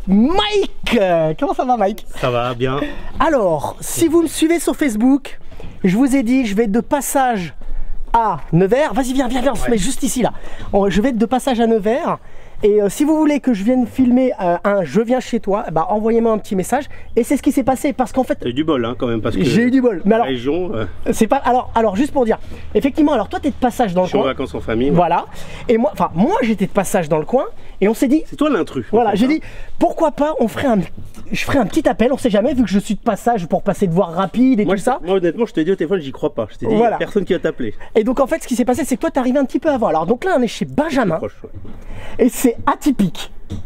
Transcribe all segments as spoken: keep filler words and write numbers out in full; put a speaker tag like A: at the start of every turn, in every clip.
A: Mike. Comment ça va, Mike?
B: Ça va bien.
A: Alors, si vous me suivez sur Facebook, je vous ai dit, je vais être de passage à Nevers. Vas-y, viens, viens, viens, on se met juste ici, là. Je vais être de passage à Nevers. Et euh, si vous voulez que je vienne filmer euh, un je viens chez toi, bah envoyez-moi un petit message. Et c'est ce qui s'est passé parce qu'en fait.
B: T'as eu du bol hein, quand même parce que.
A: J'ai eu du bol. Mais alors.
B: Région. Euh...
A: C'est pas. Alors, alors juste pour dire. Effectivement, alors toi t'es de passage dans le
B: je suis
A: coin.
B: en vacances en famille. Ouais.
A: Voilà. Et moi, enfin moi j'étais de passage dans le coin et on s'est dit.
B: C'est toi l'intrus.
A: Voilà, j'ai dit pourquoi pas on ferait un. Je ferai un petit appel, on sait jamais vu que je suis de passage pour passer de voir rapide et
B: moi,
A: tout ça.
B: Moi honnêtement je t'ai dit au téléphone j'y crois pas. Je t'ai dit voilà. Personne qui va t'appeler.
A: Et donc en fait ce qui s'est passé c'est que toi t'es arrivé un petit peu avant. Alors donc là on est chez Benjamin. Proche, ouais. Et c'est atypique.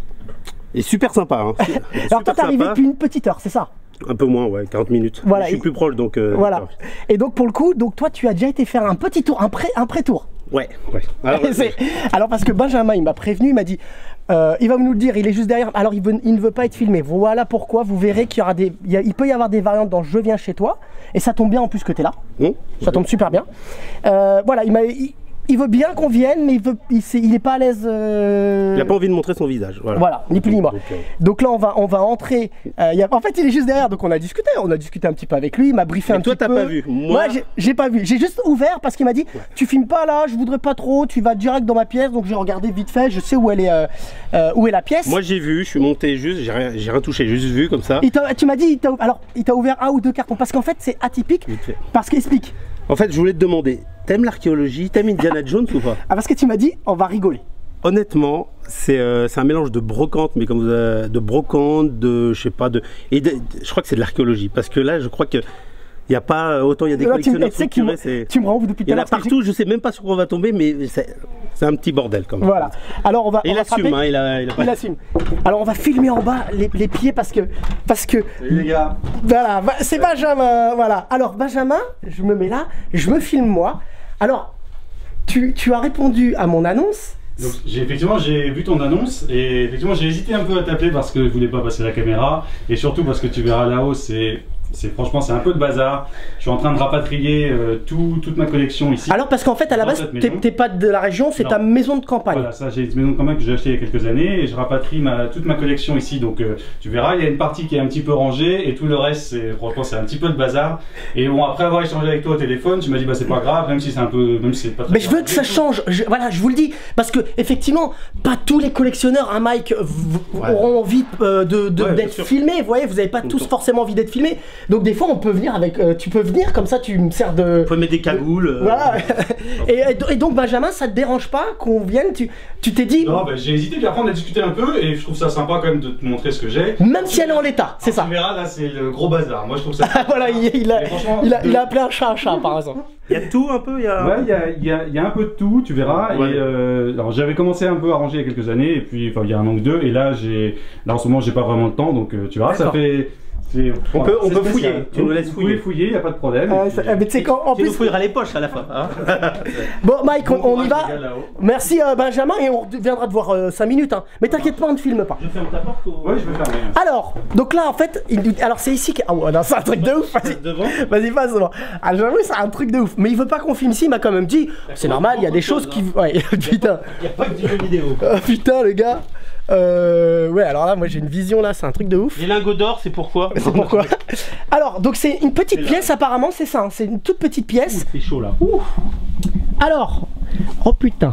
B: Et super sympa. Hein.
A: Alors toi t'es arrivé depuis une petite heure, c'est ça?
B: Un peu moins, ouais, quarante minutes.
A: Voilà,
B: je suis
A: et...
B: plus proche donc. Euh...
A: Voilà. Et donc pour le coup, donc toi tu as déjà été faire un petit tour, un pré, un pré-tour.
B: Ouais, ouais. Alors,
A: alors parce que Benjamin il m'a prévenu, il m'a dit, euh, il va nous le dire, il est juste derrière. Alors il, veut, il ne veut pas être filmé. Voilà pourquoi vous verrez qu'il y aura des, il, y a, il peut y avoir des variantes dans je viens chez toi. Et ça tombe bien en plus que tu es là. Mmh, ça tombe super bien. Euh, voilà, il m'a. Il, Il veut bien qu'on vienne, mais il veut, il, est, il est pas à l'aise. Euh...
B: Il n'a pas envie de montrer son visage. Voilà,
A: voilà ni plus ni moins.
B: Okay.
A: Donc là, on va, on va entrer. Euh, y a, en fait, il est juste derrière, donc on a discuté. On a discuté un petit peu avec lui. Il m'a briefé
B: mais
A: un
B: toi,
A: petit peu.
B: Toi, t'as pas vu.
A: Moi, ouais, j'ai pas vu. J'ai juste ouvert parce qu'il m'a dit ouais. Tu filmes pas là, je voudrais pas trop. Tu vas direct dans ma pièce. Donc j'ai regardé vite fait. Je sais où elle est, euh, euh, où est la pièce.
B: Moi, j'ai vu. Je suis monté juste. J'ai rien, j'ai rien touché. Juste vu comme ça.
A: Il tu m'as dit. Il alors, il t'a ouvert un ou deux cartons parce qu'en fait, c'est atypique. Parce qu'explique.
B: En fait, je voulais te demander, t'aimes l'archéologie, t'aimes Indiana Jones ou pas?
A: Ah, parce que tu m'as dit, on va rigoler.
B: Honnêtement, c'est euh, un mélange de brocante, mais comme vous avez, de brocante, de je sais pas, de et de, je crois que c'est de l'archéologie, parce que là, je crois que il y a pas autant il y a des là, collectionneurs structurés, c'est.
A: Tu me rends depuis tout à l'heure.
B: Il y en a partout, je sais même pas sur quoi on va tomber, mais c'est un petit bordel quand même.
A: Voilà. Alors on va.
B: Et il assume, hein, il a. Il, a pas...
A: il assume. Alors on va filmer en bas les, les pieds parce que parce que.
B: Salut les gars.
A: Voilà, c'est Benjamin. Voilà. Alors Benjamin, je me mets là, je me filme moi. Alors, tu, tu as répondu à mon annonce.
C: Donc j'ai effectivement j'ai vu ton annonce et effectivement j'ai hésité un peu à t'appeler parce que je voulais pas passer la caméra et surtout parce que tu verras là-haut c'est c'est franchement c'est un peu de bazar. Je suis en train de rapatrier euh, tout, toute ma collection ici.
A: Alors parce qu'en fait à la base t'es pas de la région, c'est ta maison de campagne.
C: Voilà, ça j'ai une maison de campagne que j'ai achetée il y a quelques années et je rapatrie ma, toute ma collection ici. Donc euh, tu verras il y a une partie qui est un petit peu rangée et tout le reste c'est franchement c'est un petit peu de bazar. Et bon après avoir échangé avec toi au téléphone tu m'as dit bah c'est pas grave même si c'est un peu même si c'est pas très.
A: Mais je veux que ça change. Je, voilà je vous le dis parce que effectivement pas tous les collectionneurs hein Mike ouais. auront envie euh, de, de, ouais, d'être filmés. Vous voyez vous avez pas tous temps. forcément envie d'être filmés. Donc des fois on peut venir avec, euh, tu peux venir comme ça, tu me sers de.
B: Tu peux mettre des cagoules. Euh...
A: Voilà. et, et donc Benjamin, ça te dérange pas qu'on vienne, tu tu t'es dit.
C: Non, bah, j'ai hésité, puis après on a discuté un peu et je trouve ça sympa quand même de te montrer ce que j'ai.
A: Même si elle est en l'état, c'est ça.
C: Tu verras là, c'est le gros bazar. Moi je trouve ça.
A: voilà, il, il, a, il, a, il a appelé un chat un chat par exemple.
B: Il y a tout un peu, il y a.
C: Ouais, il y a, il y a, il y a un peu de tout, tu verras. Ouais. Et euh, alors j'avais commencé un peu à ranger il y a quelques années et puis enfin il y a un an ou deux et là j'ai, là en ce moment j'ai pas vraiment le temps donc euh, tu verras ça fait.
B: On peut, on peut fouiller, tu nous laisses fouiller.
C: fouiller, il n'y a pas de problème.
A: Euh, ça, mais tu sais quand en
B: tu
A: plus.
B: nous fouilleras les poches à la fin. Hein.
A: Bon, Mike, on, on y va. Merci euh, Benjamin et on viendra te voir euh, cinq minutes. Hein. Mais t'inquiète pas, on ne filme pas.
B: Je ferme ta porte ou.
C: Ouais, je vais fermer.
A: Alors, donc là en fait, il... alors c'est ici que. Ah ouais, non, c'est un truc de ouf. Vas-y, vas-y, passe devant. Ah, j'avoue, c'est un truc de ouf. Mais il veut pas qu'on filme ici, il m'a quand même dit. C'est normal, il y a des choses qui. Ouais, putain.
B: Il n'y a pas que du jeu vidéo.
A: Oh, putain, le gars. Euh, ouais, alors là, moi j'ai une vision là, c'est un truc de ouf.
B: Les lingots d'or, c'est pourquoi?
A: C'est pourquoi. Alors, donc c'est une petite pièce apparemment, c'est ça, hein, c'est une toute petite pièce.
B: C'est chaud là.
A: Ouh. Alors, oh putain.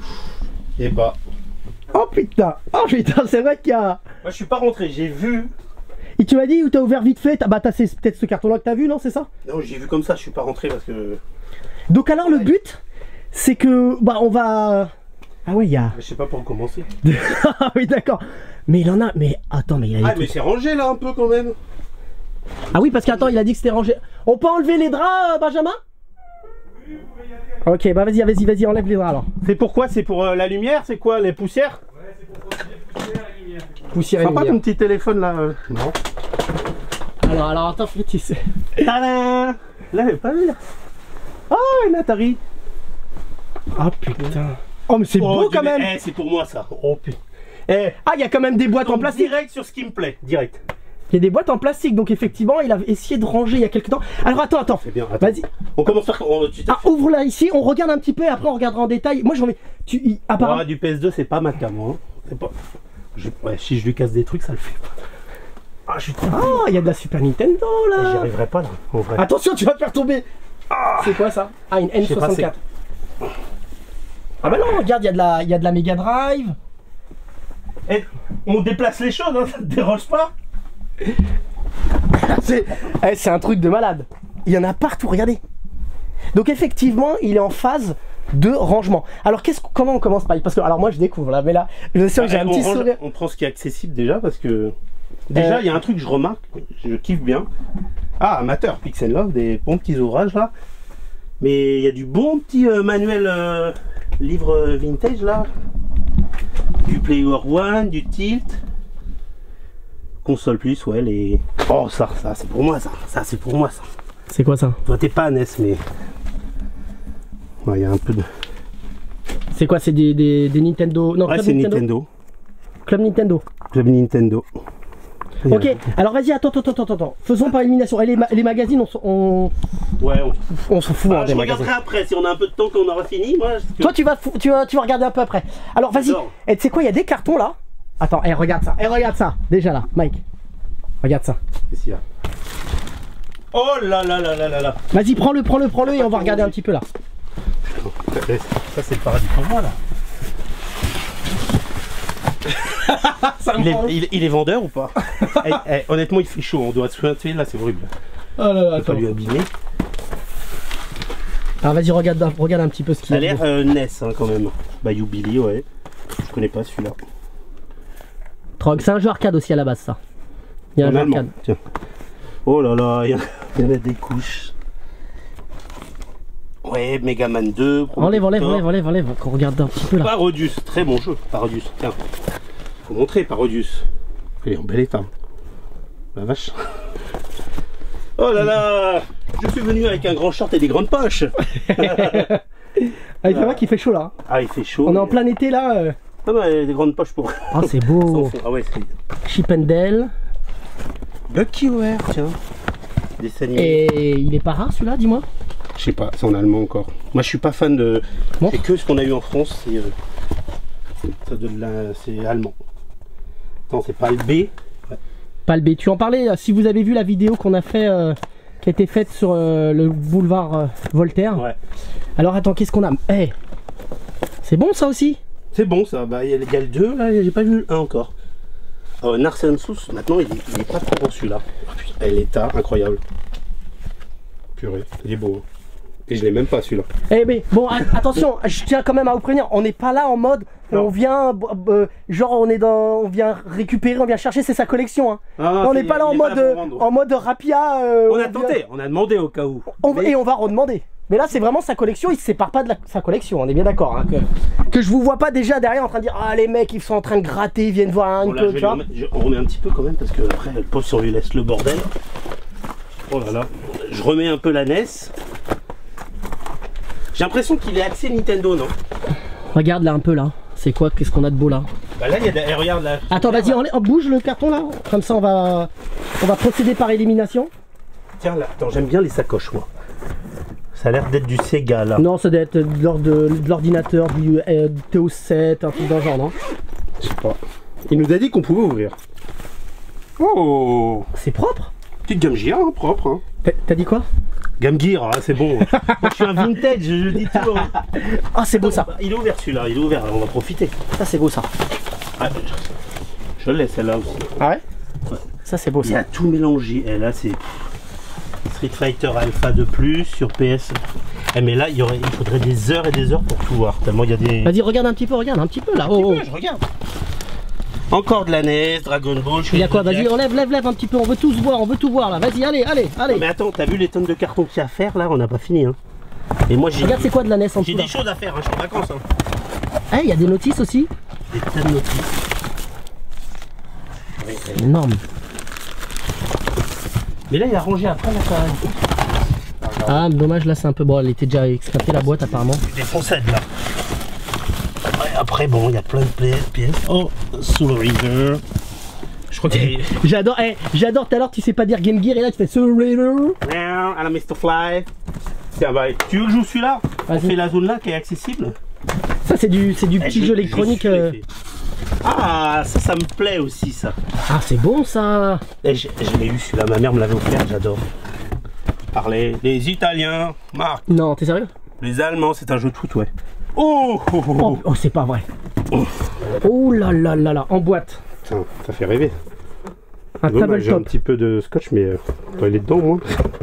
B: Et bah.
A: Oh putain, oh putain, c'est vrai qu'il y a.
B: Moi je suis pas rentré, j'ai vu.
A: Et tu m'as dit où t'as ouvert vite fait, bah t'as peut-être ce carton là que t'as vu, non, c'est ça?
B: Non, j'ai vu comme ça, je suis pas rentré parce que.
A: Donc alors le but, c'est que, bah on va. Ah ouais, il y a.
B: Je sais pas pour commencer.
A: Ah oui, d'accord. Mais il en a. Mais attends, mais il a.
B: Ah, mais c'est rangé là un peu quand même.
A: Ah oui, parce qu'attends, il a dit que c'était rangé. On peut enlever les draps, Benjamin? Ok, bah vas-y, vas-y, vas-y, enlève les draps alors.
B: C'est pourquoi? C'est pour euh, la lumière? C'est quoi? Les poussières?
C: Ouais, c'est pour protéger poussière et lumière.
A: Poussière et
B: lumière. Pas ton petit téléphone là euh...
A: Non. Alors, alors, attends, faut que tu sais.
B: Tadam! Là, j'ai pas vu là. Oh, une Atari.
A: Ah putain. Oh mais c'est
B: oh,
A: beau quand même.
B: Eh, c'est pour moi ça. Oh putain. Eh,
A: ah, il y a quand même des boîtes en plastique.
B: Direct sur ce qui me plaît, direct.
A: Il y a des boîtes en plastique, donc effectivement, il a essayé de ranger il y a quelques temps. Alors attends, attends.
B: C'est bien.
A: Vas-y.
B: On commence par. On,
A: ah, ouvre là ici, on regarde un petit peu et après on regardera en détail. Moi j'ai envie. Tu.
B: Apparemment. Du P S deux, c'est pas ma cam, hein. C'est pas. Je, ouais, si je lui casse des trucs, ça le fait pas. Ah, je suis trop...
A: Oh, il y a de la Super Nintendo là.
B: J'y arriverai pas là, en vrai.
A: Attention, tu vas te faire tomber. Ah, c'est quoi ça? Ah, une N soixante-quatre. Ah bah non, regarde, il y a de la, il y a de la Mega Drive.
B: Et on déplace les choses, hein, ça te dérange pas?
A: C'est eh, c'est un truc de malade. Il y en a partout, regardez. Donc effectivement, il est en phase de rangement. Alors qu'est-ce, comment on commence par Parce que alors moi je découvre là, mais là, je suis sûr que j'ai un
B: on
A: petit
B: range,
A: sourire.
B: On prend ce qui est accessible déjà parce que déjà il euh... y a un truc que je remarque, je kiffe bien. Ah, amateur, Pixel Love, des bons petits ouvrages là. Mais il y a du bon petit euh, manuel euh, livre vintage là. Du Player One, du Tilt. Console Plus, ouais, les... Oh, ça, ça, c'est pour moi, ça. Ça, c'est pour moi, ça.
A: C'est quoi ça?
B: Toi, t'es pas à N E S, mais... Ouais, il y a un peu de...
A: C'est quoi? C'est des, des, des Nintendo... Non,
B: ouais, c'est Nintendo. Nintendo.
A: Club Nintendo.
B: Club Nintendo.
A: Ok, ouais. Alors vas-y, attends, attends, attends, attends. Faisons par élimination. Et les, ma les magazines, on, on...
B: Ouais, on,
A: on s'en fout.
B: Ah,
A: hein,
B: je regarderai après, si on a un peu de temps, qu'on aura fini. Moi, que...
A: Toi, tu vas, tu, vas, tu vas regarder un peu après. Alors vas-y, et tu sais quoi, il y a des cartons là. Attends, hey, regarde ça, hey, regarde ça, déjà là, Mike. Regarde ça.
B: Qu'est-ce qu'il y a? Oh là là là là là là.
A: Vas-y, prends-le, prends-le, prends-le et on va regarder un petit peu là.
B: Ça, c'est le paradis pour moi là. il, est, il, il est vendeur ou pas? Hey, hey, honnêtement, il fait chaud, on doit se souhaiter là, c'est horrible.
A: Oh là là,
B: pas lui abîmer.
A: Alors vas-y, regarde, regarde un petit peu ce qu'il y a.
B: Ça a l'air euh, N E S hein, quand même. Bayou Billy, ouais. Je connais pas celui-là.
A: Trog, c'est un jeu arcade aussi à la base, ça. Il y a un jeu arcade.
B: Tiens. Oh là là, il y, y en a des couches. Ouais, Megaman deux.
A: Enlève, enlève, enlève, enlève, enlève, qu'on regarde un petit peu là.
B: Parodius, très bon jeu, Parodius. Tiens, faut montrer Parodius. Il est en bel état. La vache. Oh là là, je suis venu avec un grand short et des grandes poches.
A: Ah, il fait vrai qu'il fait chaud là.
B: Ah, il fait chaud.
A: On est en plein été là. Euh...
B: Ah bah, des grandes poches pour...
A: Ah, c'est beau.
B: Ah ouais, c'est...
A: Chip and Dale.
B: Lucky Ware, tiens. Des
A: Et il est pas rare celui-là, dis-moi.
B: Je sais pas, c'est en allemand encore. Moi je suis pas fan de... Bon. C'est que ce qu'on a eu en France, c'est... Euh... C'est allemand. Non, c'est pas le B. Ouais.
A: Pas le B. Tu en parlais, si vous avez vu la vidéo qu'on a fait, euh, qui a été faite sur euh, le boulevard euh, Voltaire.
B: Ouais. Alors
A: attends, qu'est-ce qu'on a? Hey, c'est bon ça aussi?
B: C'est bon ça, bah il y, y a le deux là, j'ai pas vu le un encore. Oh, Narsensus, maintenant il est, il est pas trop bon celui-là. Oh, putain, l'état, incroyable. Purée, il est beau. Et je l'ai même pas celui-là.
A: Eh mais bon, attention, je tiens quand même à vous prévenir, on n'est pas là en mode, non. On vient, euh, genre on est dans, on vient récupérer, on vient chercher, c'est sa collection. Hein. Ah, on n'est pas là en mode, là en mode rapia. Euh,
B: on a tenté, vient... on a demandé au cas où.
A: On, mais... Et on va redemander. Mais là c'est vraiment sa collection, il se sépare pas de la, sa collection, on est bien d'accord. Hein, que, que je vous vois pas déjà derrière en train de dire ah les mecs ils sont en train de gratter, ils viennent voir un
B: bon,
A: peu.
B: Tu vois. Je, on remet un petit peu quand même parce que après le pauvre si on lui laisse le bordel. Oh là là, je remets un peu la N E S. J'ai l'impression qu'il est axé Nintendo, non?
A: Regarde là un peu là, c'est quoi, qu'est-ce qu'on a de beau là?
B: Bah là il y a des... regarde là.
A: Attends vas-y, on, on bouge le carton là, comme ça on va on va procéder par élimination.
B: Tiens là, attends j'aime bien les sacoches moi. Ça a l'air d'être du Sega là.
A: Non, ça doit être de l'ordinateur, du euh, T O sept, un truc dans le genre, non?
B: Je sais pas. Il nous a dit qu'on pouvait ouvrir. Oh,
A: c'est propre.
B: Petite Game Gear, hein, propre. Hein.
A: T'as dit quoi?
B: Game Gear, hein, c'est bon. Moi je suis un vintage, je dis tout.
A: Ah oh, c'est beau ça.
B: Bah, il est ouvert celui-là, il est ouvert, on va profiter.
A: Ça c'est beau ça.
B: Ah, je l'ai celle-là aussi.
A: Ah ouais, ouais. Ça c'est beau ça.
B: Il y a tout mélangé. Et là c'est Street Fighter Alpha de plus sur P S. Eh, mais là il, y aurait, il faudrait des heures et des heures pour tout voir. Tellement il y a des.
A: Vas-y regarde un petit peu, regarde un petit peu là.
B: Un
A: oh,
B: petit peu, je regarde. Encore de la N E S, Dragon Ball.
A: Il y a quoi? Vas-y, enlève, lève, lève un petit peu. On veut tous voir, on veut tout voir là. Vas-y, allez, allez, allez.
B: Non, mais attends, t'as vu les tonnes de cartons qu'il y a à faire là? On n'a pas fini. Hein. Et moi j'ai.
A: Regarde, c'est quoi de la N E S en dessous?
B: J'ai des choses à faire, hein, je suis en vacances. Hein.
A: Eh, hey, il y a des notices aussi.
B: Des tas de notices.
A: C'est énorme.
B: Mais là, il a rangé après là, ça.
A: Ah, dommage, là c'est un peu. Bon, elle était déjà extractée la boîte apparemment.
B: Des foncettes là. Après, bon, il y a plein de pièces. Oh, Soul Reader. Je crois que
A: j'adore, hey, j'adore tout à l'heure, tu sais pas dire Game Gear et là tu fais Soul Reader.
B: Alors, mister Fly. Tiens, bah, tu veux que je joue celui-là? On fait la zone là qui est accessible.
A: Ça, c'est du, c'est du petit
B: eh,
A: jeu électronique. Euh...
B: Ah, ça, ça me plaît aussi, ça.
A: Ah, c'est bon ça.
B: Et je je l'ai eu celui-là, ma mère me l'avait offert, j'adore. Parler les Italiens, Marc.
A: Non, t'es sérieux?
B: Les Allemands, c'est un jeu de foot, ouais. Oh, oh, oh,
A: Oh, oh, c'est pas vrai.
B: oh.
A: Oh là là là là, en boîte.
B: Putain, ça fait rêver.
A: Un
B: Bon, bah, j'ai un
A: tabletop.
B: petit peu de scotch, mais euh, attends, il est dedans, moi.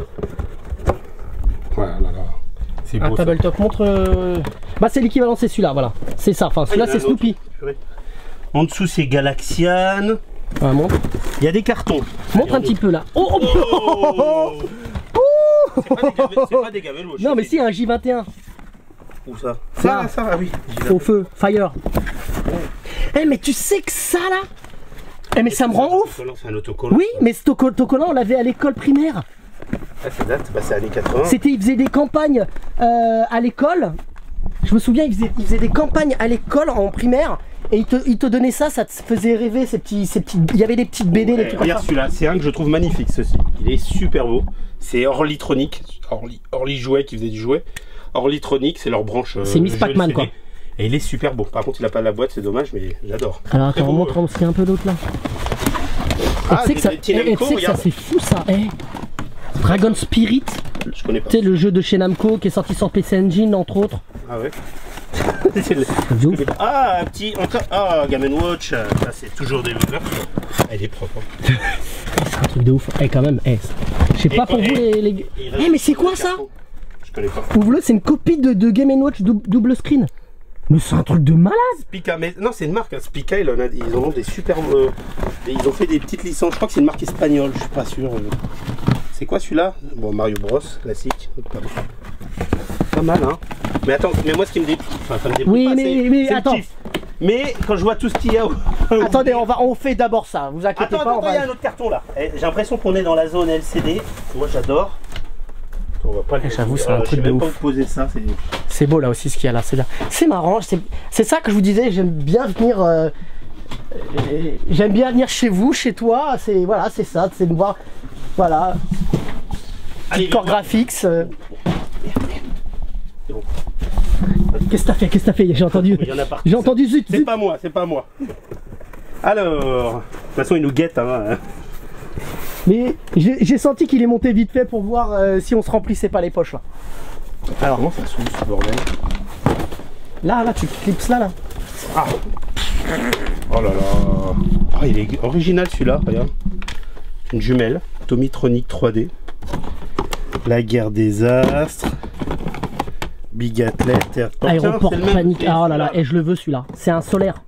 B: Voilà, là, là. C'est
A: Un
B: beau, ça.
A: tabletop, montre. euh, Bah, c'est l'équivalent, c'est celui-là, voilà. C'est ça, enfin,
B: Ah,
A: celui-là,
B: il y en a
A: c'est
B: un autre.
A: Snoopy.
B: Purée. En dessous, c'est Galaxian.
A: Ah, montre.
B: Il y a des cartons.
A: Montre un petit peu là. Oh, oh, oh, oh, oh.
B: C'est pas des gamelles- c'est pas des gamelles, moi, je
A: Non, mais
B: sais.
A: si, un J vingt et un.
B: Où ça?
A: Là.
B: Ça, ça, ah oui.
A: Au feu, fire. Eh, mais tu sais que ça là. Eh, mais ça me rend ouf.
B: C'est un autocollant.
A: Oui, mais ce auto- autocollant, on l'avait à l'école primaire.
B: Ah, ça date, bah, c'est années quatre-vingts.
A: C'était, il faisait des campagnes euh, à l'école. Je me souviens, il faisait, il faisait des campagnes à l'école en primaire. Et il te, il te donnait ça, ça te faisait rêver, ces petits, ces petits, il y avait des petites B D, des
B: Ouais,
A: trucs comme
B: regarde
A: ça.
B: celui-là, c'est un que je trouve magnifique, ceci. Il est super beau. C'est Orlytronic, Orly, Orly Jouet qui faisait du jouet. Orlytronic, c'est leur branche. euh,
A: C'est Miss
B: jeu
A: Pac-Man,
B: L C D.
A: quoi.
B: Et il est super beau. Par contre, il a pas la boîte, c'est dommage, mais j'adore.
A: Alors
B: Très
A: attends, on
B: beau,
A: montre aussi un peu d'autres là.
B: Ah,
A: tu sais que ça,
B: des- des
A: eh, eh,
B: Namco,
A: tu sais que ça
B: regarde.
A: c'est fou ça. Eh. Dragon Spirit,
B: Je connais pas.
A: tu sais le jeu de chez Namco qui est sorti sur P C Engine entre autres.
B: Ah ouais. C'est le-
A: De ouf.
B: Ah, un petit. Encore. Ah, Game and Watch. Ça, c'est toujours des valeurs. Elle est propre. hein.
A: C'est un truc de ouf. Eh quand même, eh. Je sais
B: Et
A: pas pour
B: quoi,
A: vous
B: eh,
A: les. les...
B: Il
A: Eh
B: reste
A: mais c'est
B: le
A: quoi ça?
B: carton. Je connais pas.
A: Vous voulez, c'est une copie de, de Game and Watch dou- double screen. Mais c'est un truc de malade.
B: Spica, mais non, c'est une marque. Hein. Spica, ils en, a- ils en ont des super. euh, et ils ont fait des petites licences. Je crois que c'est une marque espagnole. Je suis pas sûr. euh. C'est quoi celui-là? Bon, Mario Bros, classique. Pas, pas mal, hein. Mais attends, mais moi, ce qui me déplie. Enfin, ça me déplie
A: Oui,
B: pas,
A: mais-
B: c'est-
A: mais
B: c'est le
A: attends.
B: kiff. Mais quand je vois tout ce qu'il y a. au-
A: Attendez, on va, on fait d'abord ça. Vous inquiétez
B: Attends,
A: pas.
B: attends,
A: on va-
B: il y a un autre carton là. Eh, J'ai l'impression qu'on est dans la zone L C D. Moi, j'adore. On va pas le.
A: Eh, j'avoue, c'est
B: Euh,
A: un truc
B: Je sais
A: de
B: même pas
A: ouf.
B: où poser ça. C'est.
A: C'est beau là aussi ce qu'il y a là. C'est bien. C'est marrant. C'est c'est ça que je vous disais. J'aime bien venir. euh, euh, J'aime bien venir chez vous, chez toi. C'est voilà, c'est ça. C'est de voir. Voilà.
B: Allez,
A: Core
B: viens.
A: graphics. euh.
B: C'est bon.
A: Qu'est-ce que t'as fait? Qu'est-ce que t'as fait? J'ai entendu.
B: Il y en a partout.
A: J'ai entendu zut
B: C'est
A: zut.
B: pas moi, c'est pas moi. Alors, de toute façon, il nous guette. Hein.
A: Mais j'ai j'ai senti qu'il est monté vite fait pour voir euh, si on se remplissait pas les poches là.
B: Alors, comment ça s'ouvre ce bordel?
A: Là, là, tu clips là, là.
B: Ah. Oh là là. Ah, il est original celui-là, regarde. Une jumelle, Tomitronic trois D. La guerre des astres. Big Athlete. Air- Oh,
A: Aéroport
B: tiens, c'est le même.
A: panique.
B: C'est
A: Ah oh là là,
B: celui-là.
A: et je le veux celui-là. C'est un solaire.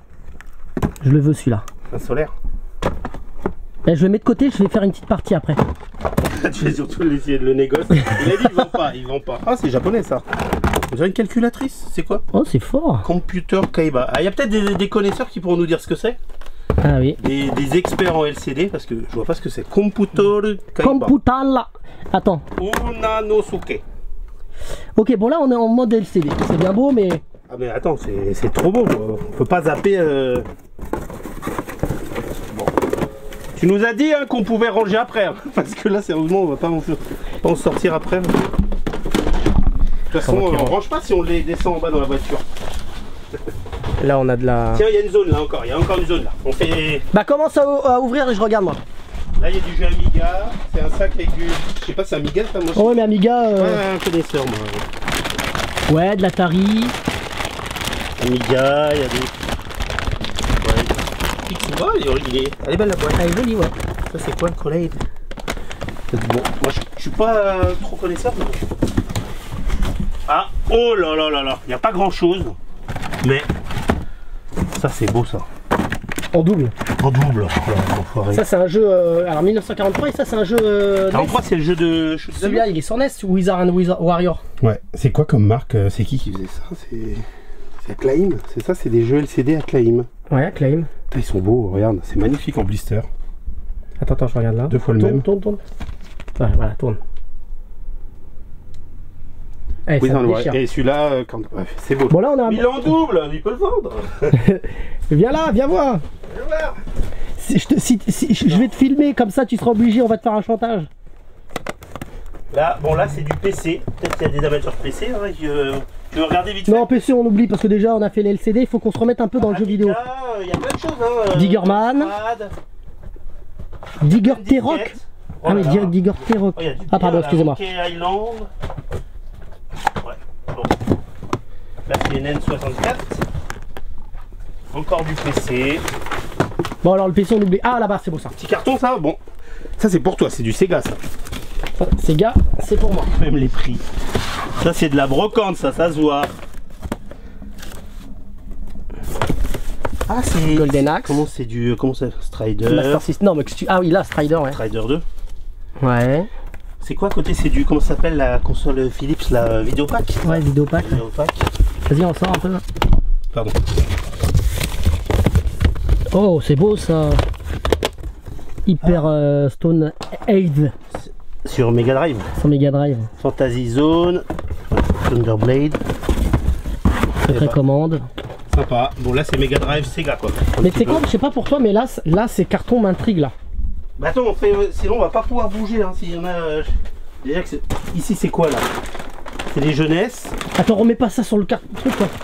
A: Je le veux celui-là.
B: Un solaire.
A: Et je le mets de côté, je vais faire une petite partie après.
B: Tu vas surtout essayer de le négocier. Il a dit il vend pas, il vend pas. Ah, c'est japonais ça. Vous avez une calculatrice, c'est quoi?
A: Oh, c'est fort.
B: Computer Kaiba. Ah, il y a peut-être des, des connaisseurs qui pourront nous dire ce que c'est.
A: Ah oui.
B: Des, des experts en L C D, parce que je vois pas ce que c'est. Computer Kaiba.
A: Computala. Attends.
B: Unanosuke.
A: Ok, bon là on est en mode L C D. C'est bien beau, mais
B: Ah mais attends, c'est c'est trop beau. quoi. On peut pas zapper. euh. Bon. Tu nous as dit hein, qu'on pouvait ranger après, hein, parce que là sérieusement on va pas en, pas en sortir après. De toute façon,
A: Comment qu'il
B: on
A: range
B: range pas si on les descend en bas dans la voiture.
A: là on a de la.
B: Tiens, il y a une zone là encore, il y a encore une zone là. On fait.
A: Bah commence à, à ouvrir et je regarde moi.
B: Là il y a du jeu Amiga, c'est un sac avec du. Je sais pas, c'est Amiga ça moi.
A: Oh ouais mais Amiga. euh,
B: Ouais, un connaisseur moi.
A: Ouais, de l'Atari.
B: Amiga, il y a des. Ouais. Oh, il est- il est. Elle est belle la boîte.
A: Elle est jolie, ouais.
B: Ça c'est quoi le collègue? Bon, moi je, je suis pas euh, trop connaisseur. Mais... Ah, oh là là là là, il n'y a pas grand chose. Mais ça c'est beau ça.
A: En double.
B: En double. Oh, enfoiré.
A: Ça c'est un jeu. euh, alors mille neuf cent quarante-trois et ça c'est un jeu. euh,
B: quarante-trois c'est le jeu de shoot 'em up.
A: Celui-là il est sur N E S, Wizard and Wizard Warrior.
B: Ouais, c'est quoi comme marque? C'est qui qui faisait ça? C'est c'est Acclaim, c'est ça, c'est des jeux L C D Acclaim.
A: Ouais, Claim.
B: Putain, ils sont beaux, regarde, c'est magnifique en blister.
A: Attends, attends, je regarde là.
B: Deux fois le
A: tourne,
B: même.
A: Tourne, tourne, tourne. Ouais, voilà, tourne. Eh,
B: Oui,
A: ça
B: non,
A: me
B: ouais.
A: déchire.
B: Et celui-là, euh, quand... ouais, c'est beau.
A: Bon là on a un.
B: Il est en double, il peut le vendre.
A: Viens là, viens voir. Si je, te, si, si- je vais te filmer comme ça, tu seras obligé, on va te faire un chantage.
B: Là, bon là c'est du P C. Peut-être qu'il y a des amateurs P C. Hein, qui, euh, Tu veux regarder vite fait?
A: Non, en P C, on oublie parce que déjà, on a fait les L C D. Il faut qu'on se remette un peu dans le jeu vidéo.
B: Il y a plein de choses. Hein.
A: Diggerman. Digger T-Rock.
B: Oh
A: ah, mais
B: là.
A: Digger T-Rock.
B: Oh,
A: ah, pardon, excusez-moi.
B: Island. Ouais, bon. Là, c'est une N soixante-quatre. Encore du P C.
A: Bon, alors le P C, on oublie. Ah, là-bas, c'est beau ça.
B: Petit carton, ça. Bon. Ça, c'est pour toi. C'est du Sega, ça.
A: Sega, c'est pour moi.
B: Même les prix. Ça, c'est de la brocante, ça. Ça se voit. Ah, c'est.
A: Golden Axe.
B: Comment c'est du. Comment c'est Strider.
A: Master System. Non, mais tu... Ah oui, là, Strider, ouais.
B: Strider deux.
A: Ouais.
B: C'est quoi à côté? C'est du. Comment ça s'appelle la console Philips, la Vidéopack?
A: Ouais, Vidéopack.
B: Vidéopack.
A: Vas-y, on sort un peu.
B: Pardon.
A: Oh, c'est beau ça. Hyper euh, Stone Age
B: Sur Mega Drive.
A: sur Mega Drive.
B: Fantasy Zone. Thunderblade.
A: Très commande.
B: Sympa. Bon, là, c'est Mega Drive Sega, quoi. Un
A: Mais
B: petit
A: c'est
B: peu.
A: quoi, je sais pas pour toi, mais là, c- là ces cartons m'intriguent là.
B: Bah attends, on fait, sinon on va pas pouvoir bouger. Hein, s'il y en a. euh, Déjà que c'est- ici, c'est quoi là? C'est les jeunesses.
A: Attends, remets pas ça sur le carton. Truc, quoi.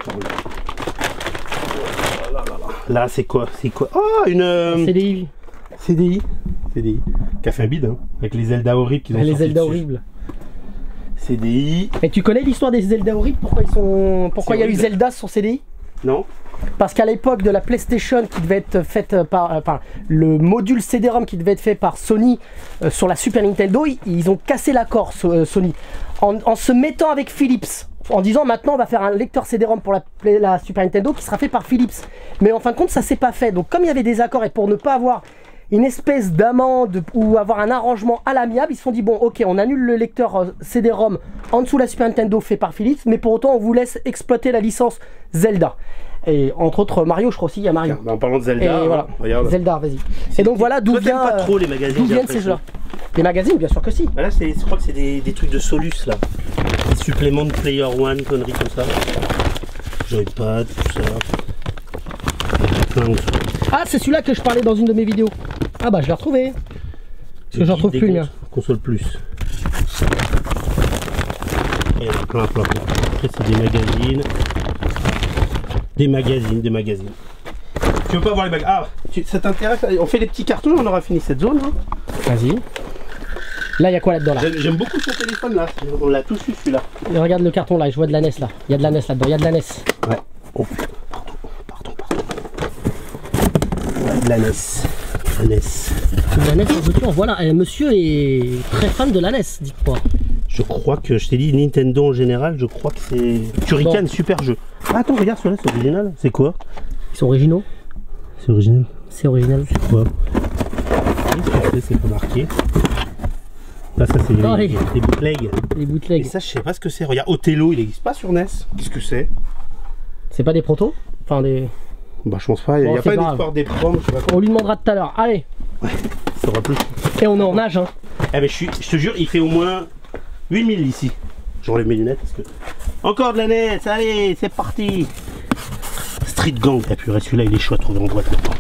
B: Là, c'est quoi? C'est quoi? Oh, une. euh,
A: C D I.
B: C D I. C D I. Qui a fait un bide, hein. Avec les Zelda horribles qu'ils ont
A: Les
B: sortis
A: Zelda
B: dessus.
A: horribles.
B: C D I.
A: Et tu connais l'histoire des Zelda horribles? Pourquoi ils sont. Pourquoi il y a eu
B: horrible.
A: Zelda sur C D I?
B: Non?
A: Parce qu'à l'époque de la PlayStation qui devait être faite par, euh, enfin, le module C D ROM qui devait être fait par Sony euh, sur la Super Nintendo, ils, ils ont cassé l'accord so- euh, Sony en, en se mettant avec Philips, en disant maintenant on va faire un lecteur C D ROM pour la, Play- la Super Nintendo qui sera fait par Philips. Mais en fin de compte ça s'est pas fait. Donc comme il y avait des accords et pour ne pas avoir une espèce d'amende ou avoir un arrangement à l'amiable, ils se sont dit bon ok on annule le lecteur euh, C D ROM en dessous de la Super Nintendo fait par Philips, mais pour autant on vous laisse exploiter la licence Zelda. Et entre autres Mario, je crois aussi il y a Mario.
B: Bah, en parlant de Zelda,
A: Et
B: hein,
A: voilà,
B: regarde.
A: Zelda, vas-y. Et donc voilà d'où
B: Toi, t'aimes
A: vient,
B: pas
A: euh,
B: trop les magazines,
A: d'où
B: j'ai
A: viennent ces
B: l'impression.
A: jeux-là. Les magazines, bien sûr que si.
B: Bah là, c'est, je crois que c'est des, des trucs de Solus là. Des suppléments de Player One, conneries comme ça. Joypad, tout ça. Il y a plein de trucs.
A: Ah, c'est celui-là que je parlais dans une de mes vidéos. Ah bah je l'ai retrouvé. Parce que j'en retrouve
B: Des
A: plus le
B: cons-
A: mien.
B: Console plus. Il y en a plein, plein, plein. Après, c'est des magazines. Des magazines, des magazines. Tu veux pas voir les magazines? Ah, tu- ça t'intéresse? On fait les petits cartons, on aura fini cette zone. Hein.
A: Vas-y. Là, il y a quoi là-dedans là,
B: J'aime, j'aime beaucoup son téléphone là. On l'a tous eu celui-là.
A: Et regarde le carton là, je vois de la N E S là. Il y a de la N E S là-dedans, il y a de la N E S.
B: Ouais. Oh, pardon, pardon, pardon. Ouais, de la N E S. La N E S.
A: De la N E S en retour, voilà. Et monsieur est très fan de la N E S, dites-moi.
B: Je crois que, je t'ai dit Nintendo en général, je crois que c'est Turrican,
A: Bon.
B: super jeu. Ah, attends, regarde celui-là, c'est original. C'est quoi?
A: Ils sont originaux.
B: C'est original.
A: C'est original.
B: C'est quoi? Qu'est-ce que c'est? C'est pas marqué. Là, ça, c'est
A: Non,
B: les,
A: les-
B: les bootlegs.
A: Les
B: Et
A: bootlegs.
B: ça, je sais pas ce que c'est. Regarde, Othello, il n'existe pas sur N E S. Qu'est-ce que c'est?
A: C'est pas des protos? Enfin des.
B: Bah, je pense pas. Il n'y
A: Bon,
B: a
A: c'est
B: pas une
A: pas grave.
B: histoire des proms, je sais pas quoi.
A: On lui demandera tout à l'heure. Allez.
B: Ça aura plus.
A: Et on est en nage hein.
B: Eh ben, je, suis, je te jure, il fait au moins huit mille ici. J'enlève mes lunettes parce que. Encore de la N E S, allez, c'est parti. Street Gang, ah purée, celui-là, il est chaud à trouver en boîte maintenant.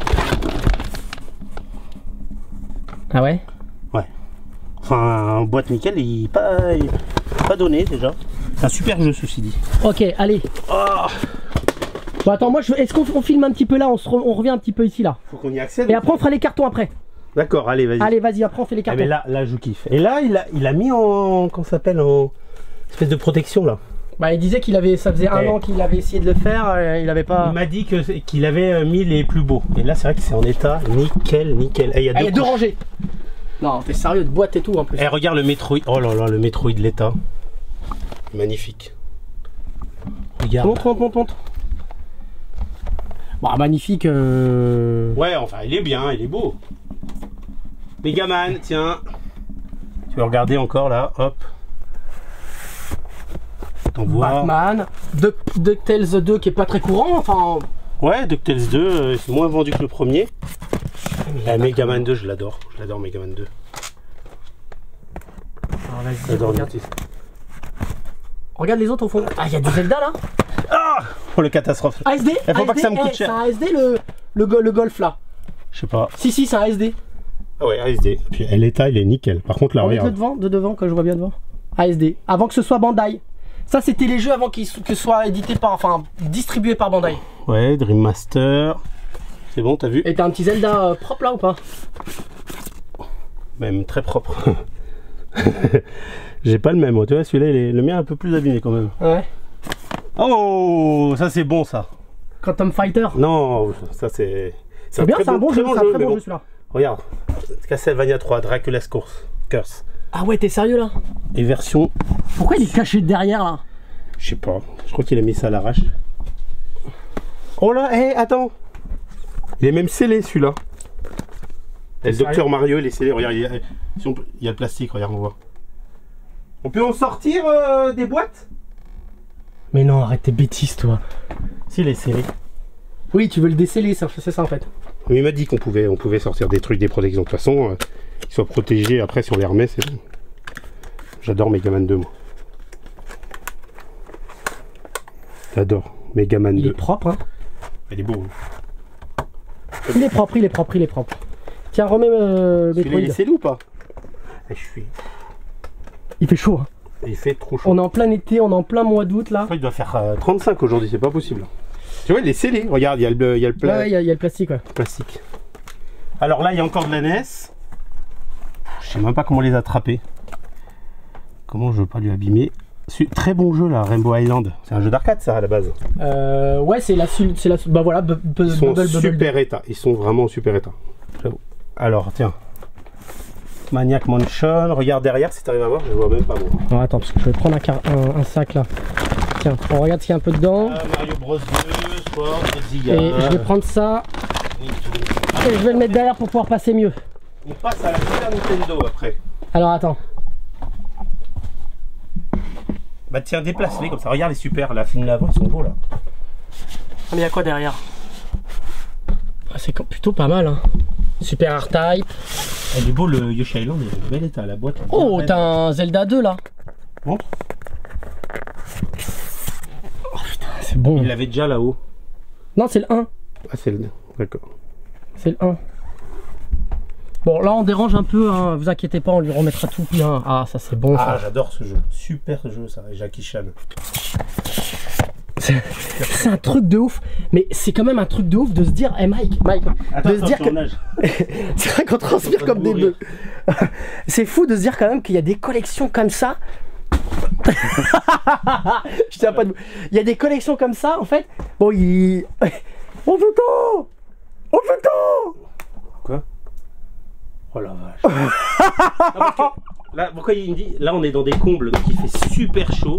A: Ah ouais?
B: Ouais. Enfin, en boîte nickel, il n'est pas, il est pas donné déjà. C'est un super jeu, ceci dit.
A: Ok, allez.
B: Oh,
A: Bon attends, moi je... est-ce qu'on on filme un petit peu là, on, se re- on revient un petit peu ici là.
B: faut qu'on y accède.
A: Et après on fera les cartons après.
B: D'accord, allez, vas-y.
A: Allez vas-y, après on fait les
B: Ah,
A: cartons.
B: mais là, là, je kiffe. Et là, il a, il a mis en. Comment ça s'appelle? En espèce de protection là.
A: Bah il disait qu'il avait, ça faisait un
B: Eh.
A: an qu'il avait essayé de le faire, euh, il avait pas...
B: Il m'a dit que- qu'il avait euh, mis les plus beaux. Et là, c'est vrai que c'est en état nickel, nickel. Eh, il y a
A: Ah,
B: deux,
A: il y a deux
B: couches.
A: rangées. Non, t'es sérieux, de boîte et tout en plus.
B: Eh, regarde le Metroid. Oh là là, le Metroid de l'état. Magnifique. Regarde.
A: Montre, montre, montre, montre. Bah magnifique. Euh...
B: Ouais, enfin, il est bien, il est beau. Megaman, tiens. Tu veux regarder encore là, hop. T'en vois.
A: Batman, Duck- DuckTales deux qui est pas très courant, enfin...
B: Ouais, DuckTales deux, euh, c'est moins vendu que le premier. Eh, Megaman deux, je l'adore. Je l'adore, Megaman deux.
A: Alors, vas-y,
B: J'adore
A: regarde.
B: Nintendo.
A: Regarde les autres au fond. Ah, il y a des Zelda là.
B: Ah Oh, le catastrophe.
A: A S D.
B: Eh, faut pas que ça me coûte
A: eh,
B: cher.
A: C'est un A S D le, le, go- le golf là.
B: Je sais pas.
A: Si, si, c'est un A S D.
B: Ah ouais, A S D. Puis l'état, il est nickel. Par contre, là,
A: On met le
B: regarde.
A: devant, de devant, que je vois bien devant. A S D. Avant que ce soit Bandai. Ça, c'était les jeux avant qu'ils so- que soient édités par, enfin, distribués par Bandai.
B: Ouais, Dream Master. C'est bon, t'as vu?
A: Et t'as un petit Zelda euh, propre là ou pas?
B: Même très propre. J'ai pas le même, moi. Tu vois, celui-là, il est- le mien est un peu plus abîmé quand même.
A: Ouais.
B: Oh, ça c'est bon ça.
A: Quantum Fighter.
B: Non, ça c'est.
A: C'est bien, c'est un bon jeu, c'est un très
B: mais
A: bon
B: bon.
A: jeu celui-là.
B: Regarde, Castlevania trois, Dracula's Curse. Curse.
A: Ah ouais, t'es sérieux là?
B: Et version,
A: Pourquoi il est caché derrière là?
B: je sais pas, je crois qu'il a mis ça à l'arrache. Oh là, hé, attends. Il est même scellé celui-là. Et le docteur Mario, il est scellé. Regarde, il y a, si on peut- il y a le plastique, regarde, on voit. On peut en sortir euh, des boîtes?
A: Mais non, arrête tes bêtises toi.
B: S'il est scellé.
A: Oui, tu veux le déceler, c'est c'est ça en fait.
B: Mais il m'a dit qu'on pouvait, on pouvait sortir des trucs, des protections. De toute façon, euh, qu'ils soient protégés. Après, si on les remet, c'est bon. J'adore Megaman deux, moi. J'adore Megaman
A: Il
B: deux.
A: est propre, hein.
B: Il est beau. Hein.
A: Il est propre, il est propre, il est propre. Tiens, remets euh,
B: Celui-là, il est
A: Metroid.
B: scellé ou pas? Eh, je suis.
A: Il fait chaud. Hein.
B: Il fait trop chaud.
A: On est en plein été, on est en plein mois d'août là.
B: Il doit faire euh, trente-cinq aujourd'hui, c'est pas possible. Tu vois, il est scellé. Regarde, il y a le, il y a le pla-
A: Ouais, il y, a- il y a le plastique, ouais.
B: plastique. Alors là, il y a encore de la N E S. Je sais même pas comment les attraper. Comment je veux pas lui abîmer. C'est très bon jeu là, Rainbow Island. C'est un jeu d'arcade ça à la base.
A: Euh, ouais, c'est la, su- c'est la, su- bah voilà, bu- bu-
B: Ils sont en
A: Bubble Bubble.
B: super état. Ils sont vraiment en super état. J'avoue. Alors tiens. Maniac Mansion. Regarde derrière si tu arrives à voir. Je vois même pas moi.
A: Non, attends, parce que je vais prendre un, car- un, un sac là. Tiens, on regarde s'il y a un peu dedans.
B: Ah, Mario Bros deux, Sport, Ziga.
A: Et je vais prendre ça et je vais le mettre derrière pour pouvoir passer mieux.
B: On passe à la Super Nintendo après.
A: Alors attends.
B: Bah tiens, déplace-les comme ça. Regarde les super. La film l'avant, ils sont beaux là.
A: Mais il y a quoi derrière? Ah, c'est quand- plutôt pas mal, hein. Super R-Type.
B: Elle est beau le Yoshi Island. Il est bel état la boîte. elle est
A: Oh,
B: bien
A: t'as un Zelda deux là.
B: Montre.
A: C'est bon.
B: Il l'avait déjà là-haut.
A: Non, c'est le un.
B: Ah, c'est le. D'accord.
A: C'est le un. Bon, là on dérange un peu, hein. Vous inquiétez pas, on lui remettra tout bien. Ah, ça c'est bon.
B: Ah,
A: Ça.
B: j'adore ce jeu. Super jeu, ça. Et Jackie Chan.
A: C'est c'est un truc de ouf. Mais c'est quand même un truc de ouf de se dire, hey Mike, Mike,
B: Attends,
A: de se
B: attends,
A: dire
B: je
A: que.
B: suis en âge.
A: C'est vrai qu'on transpire
B: en train
A: comme
B: de
A: des
B: mourir.
A: bœufs. C'est fou de se dire quand même qu'il y a des collections comme ça. Je tiens pas de. Il y a des collections comme ça en fait. Bon, il. On peut tout. On peut tout.
B: Quoi? Oh la vache. Ah, parce que là, pourquoi il me dit? Là, on est dans des combles, donc il fait super chaud.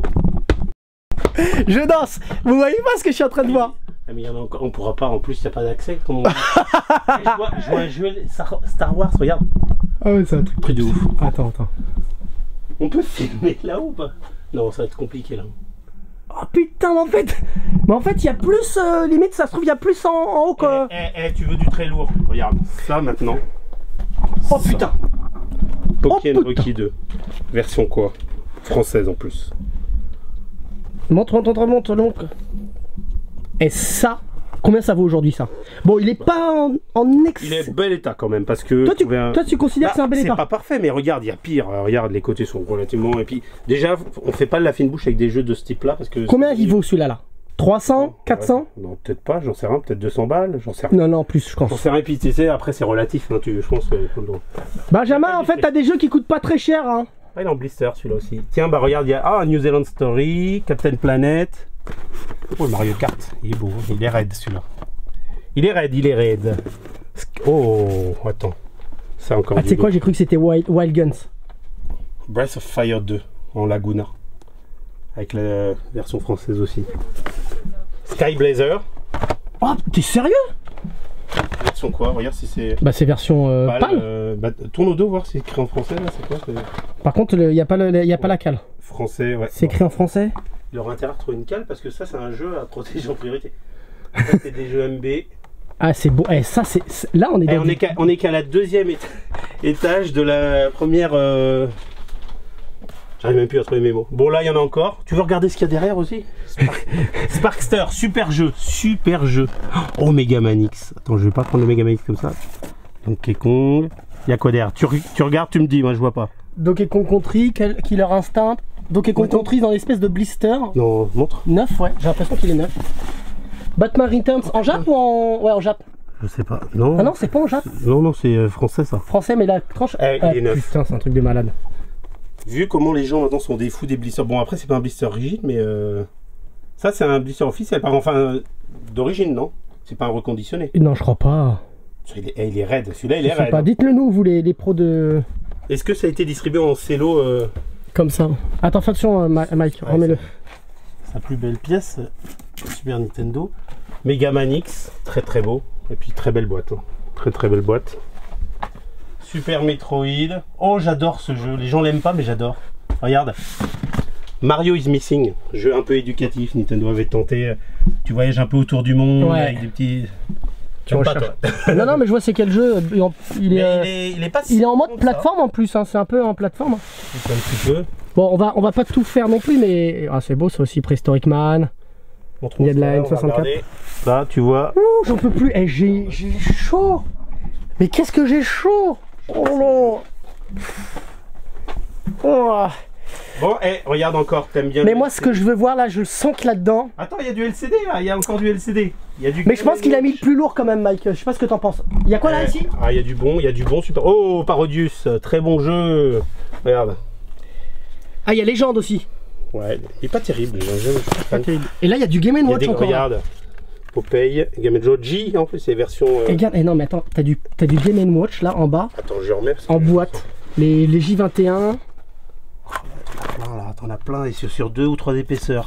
A: Je danse. Vous voyez pas ce que je suis en train de voir?
B: Ah, mais il y en a encore. On pourra pas, en plus, il n'y a pas d'accès. Comme on dit. Eh, je, vois, je vois un jeu Star Star Wars, regarde.
A: Ah ouais, c'est un truc.
B: Truc de ouf.
A: Attends, attends.
B: On peut filmer là-haut ou pas? Non, ça va être compliqué là.
A: Oh putain, mais en fait, mais en fait, il y a plus, euh, limite, ça se trouve, il y a plus en, en haut que.
B: Eh, eh, eh, tu veux du très lourd? Regarde, ça maintenant.
A: Oh putain.
B: Pokémon
A: Oh, putain.
B: Rocky deux. Version quoi? Française en plus.
A: Montre, montre, montre, montre, donc. Et ça, combien ça vaut aujourd'hui ça? Bon, il est pas en, en ex.
B: Il est bel état quand même parce que.
A: Toi, tu,
B: trouver un-
A: toi, tu considères que c'est un bel
B: c'est
A: état?
B: pas parfait, mais regarde, il y a pire. Euh, Regarde, les côtés sont relativement. Et puis, déjà, on fait pas de la fine bouche avec des jeux de ce type-là parce que.
A: Combien il vaut celui-là là? trois cents? quatre cents?
B: Non, non, peut-être pas, j'en sais rien, peut-être deux cents balles, j'en sais rien.
A: Non, non, plus, je
B: J'en
A: pense.
B: sais rien, puis tu sais, après c'est relatif, hein, tu, je pense que.
A: Benjamin, en fait, t'as des jeux qui coûtent pas très cher, hein.
B: Ah, il est en blister celui-là aussi. Tiens, bah regarde, il y a ah, New Zealand Story, Captain Planet. Oh, Mario Kart, il est beau, hein, il est raide celui-là. Il est raide, il est raide. Oh, attends. C'est encore
A: Ah, tu sais
B: du
A: quoi,
B: beau.
A: j'ai cru que c'était Wild, Wild Guns.
B: Breath of Fire deux en Laguna. Avec la version française aussi. Sky Blazer.
A: Oh, t'es sérieux?
B: Version quoi? Regarde si c'est.
A: Bah, c'est version euh,
B: Pâle,
A: pâle.
B: euh, bah, tourne au dos, voir si c'est écrit en français là, c'est quoi? c'est-
A: Par contre, il n'y a, pas le- y a pas la cale.
B: Français, ouais.
A: C'est écrit en français.
B: Il aura intérêt à trouver une cale parce que ça, c'est un jeu à protéger en priorité. Ça, c'est des jeux M B.
A: Ah, c'est beau. Eh, ça, c'est. c'est- Là, on est
B: Eh,
A: dans.
B: on
A: du-
B: est qu'à on est qu'à la deuxième éta- étage de la première. euh, J'arrive même plus à trouver mes mots. Bon, là, il y en a encore. Tu veux regarder ce qu'il y a derrière aussi? Spark- Sparkster, super jeu, super jeu. Oh, Megaman X. Attends, je vais pas prendre le Megaman X comme ça. Donkey Kong. Il y a quoi derrière? tu, re- tu regardes, tu me dis, moi je vois pas.
A: Donkey Kong Country, Kill- Killer Instinct, Donc est compris dans l'espèce de blister.
B: Non, montre.
A: Neuf, ouais, j'ai l'impression qu'il est neuf. Batman Returns en Jap ou en. Ouais, en Jap.
B: Je sais pas. Non.
A: Ah non, c'est pas en Jap.
B: Non, non, c'est euh, français ça.
A: Français, mais la tranche.
B: Eh, il est neuf.
A: Putain, c'est un truc de malade.
B: Vu comment les gens maintenant sont des fous des blisters. Bon, après, c'est pas un blister rigide, mais euh... ça, c'est un blister officiel. Enfin, euh, d'origine, non? C'est pas un reconditionné.
A: Non, je crois pas.
B: Il est, il est raide. Celui-là, il est
A: Je sais
B: raide.
A: pas. Dites-le nous, vous les, les pros de.
B: Est-ce que ça a été distribué en cello euh...
A: Comme ça. Attends, attention, euh, Mike,
B: Ouais,
A: remets-le.
B: Sa plus belle pièce, Super Nintendo. Mega Man X, très très beau. Et puis très belle boîte. Hein. Très très belle boîte. Super Metroid. Oh, j'adore ce jeu. Les gens l'aiment pas, mais j'adore. Regarde. Mario is Missing. Jeu un peu éducatif. Nintendo avait tenté. Tu voyages un peu autour du monde
A: Ouais.
B: avec des petits.
A: Tu
B: Pas,
A: recherches.
B: toi.
A: Non, non, mais je vois c'est quel jeu. Il est, en- il est,
B: Mais
A: euh,
B: il, est, il est pas si
A: il est en
B: bon
A: mode
B: que
A: plateforme en plus, hein, c'est un peu en plateforme.
B: ça. C'est un petit peu.
A: Bon, on va, on va pas tout faire non plus, mais ah, c'est beau, c'est aussi Prehistoric Man.
B: Montre-moi
A: Il y a de la
B: ça,
A: N
B: on va
A: soixante-quatre.
B: regarder. Là, tu vois.
A: Ouh, j'en peux plus. Eh, j'ai j'ai chaud. Mais qu'est-ce que j'ai chaud. Oh là. Oh.
B: Bon, eh, regarde encore. T'aimes bien.
A: Mais
B: le
A: moi,
B: L
A: ce
B: C D.
A: que je veux voir là, je le sens que là-dedans.
B: Attends, il y a du L C D là. Il y a encore du L C D. Il y a du
A: Mais je pense qu'il a mis le plus lourd quand même, Mike. Je sais pas ce que t'en penses. Il y a quoi là
B: Eh,
A: ici?
B: Ah, il y a du bon, il y a du bon super. Oh, Parodius, très bon jeu. Regarde.
A: Ah, il y a Légende aussi.
B: Ouais, il est pas terrible. Le jeu, je suis pas fan.
A: Et là, il y a du Game and
B: Il y a
A: Watch
B: des
A: encore.
B: regarde. Popeye, Game Joe G en plus, c'est version. euh,
A: Et regarde, eh non, mais attends, t'as du, t'as du Game and Watch là en bas,
B: Attends, je remets. parce que
A: en
B: je-
A: boîte. Les, les J vingt et un.
B: Plein, là, t'en as plein et sur, sur deux ou trois épaisseurs.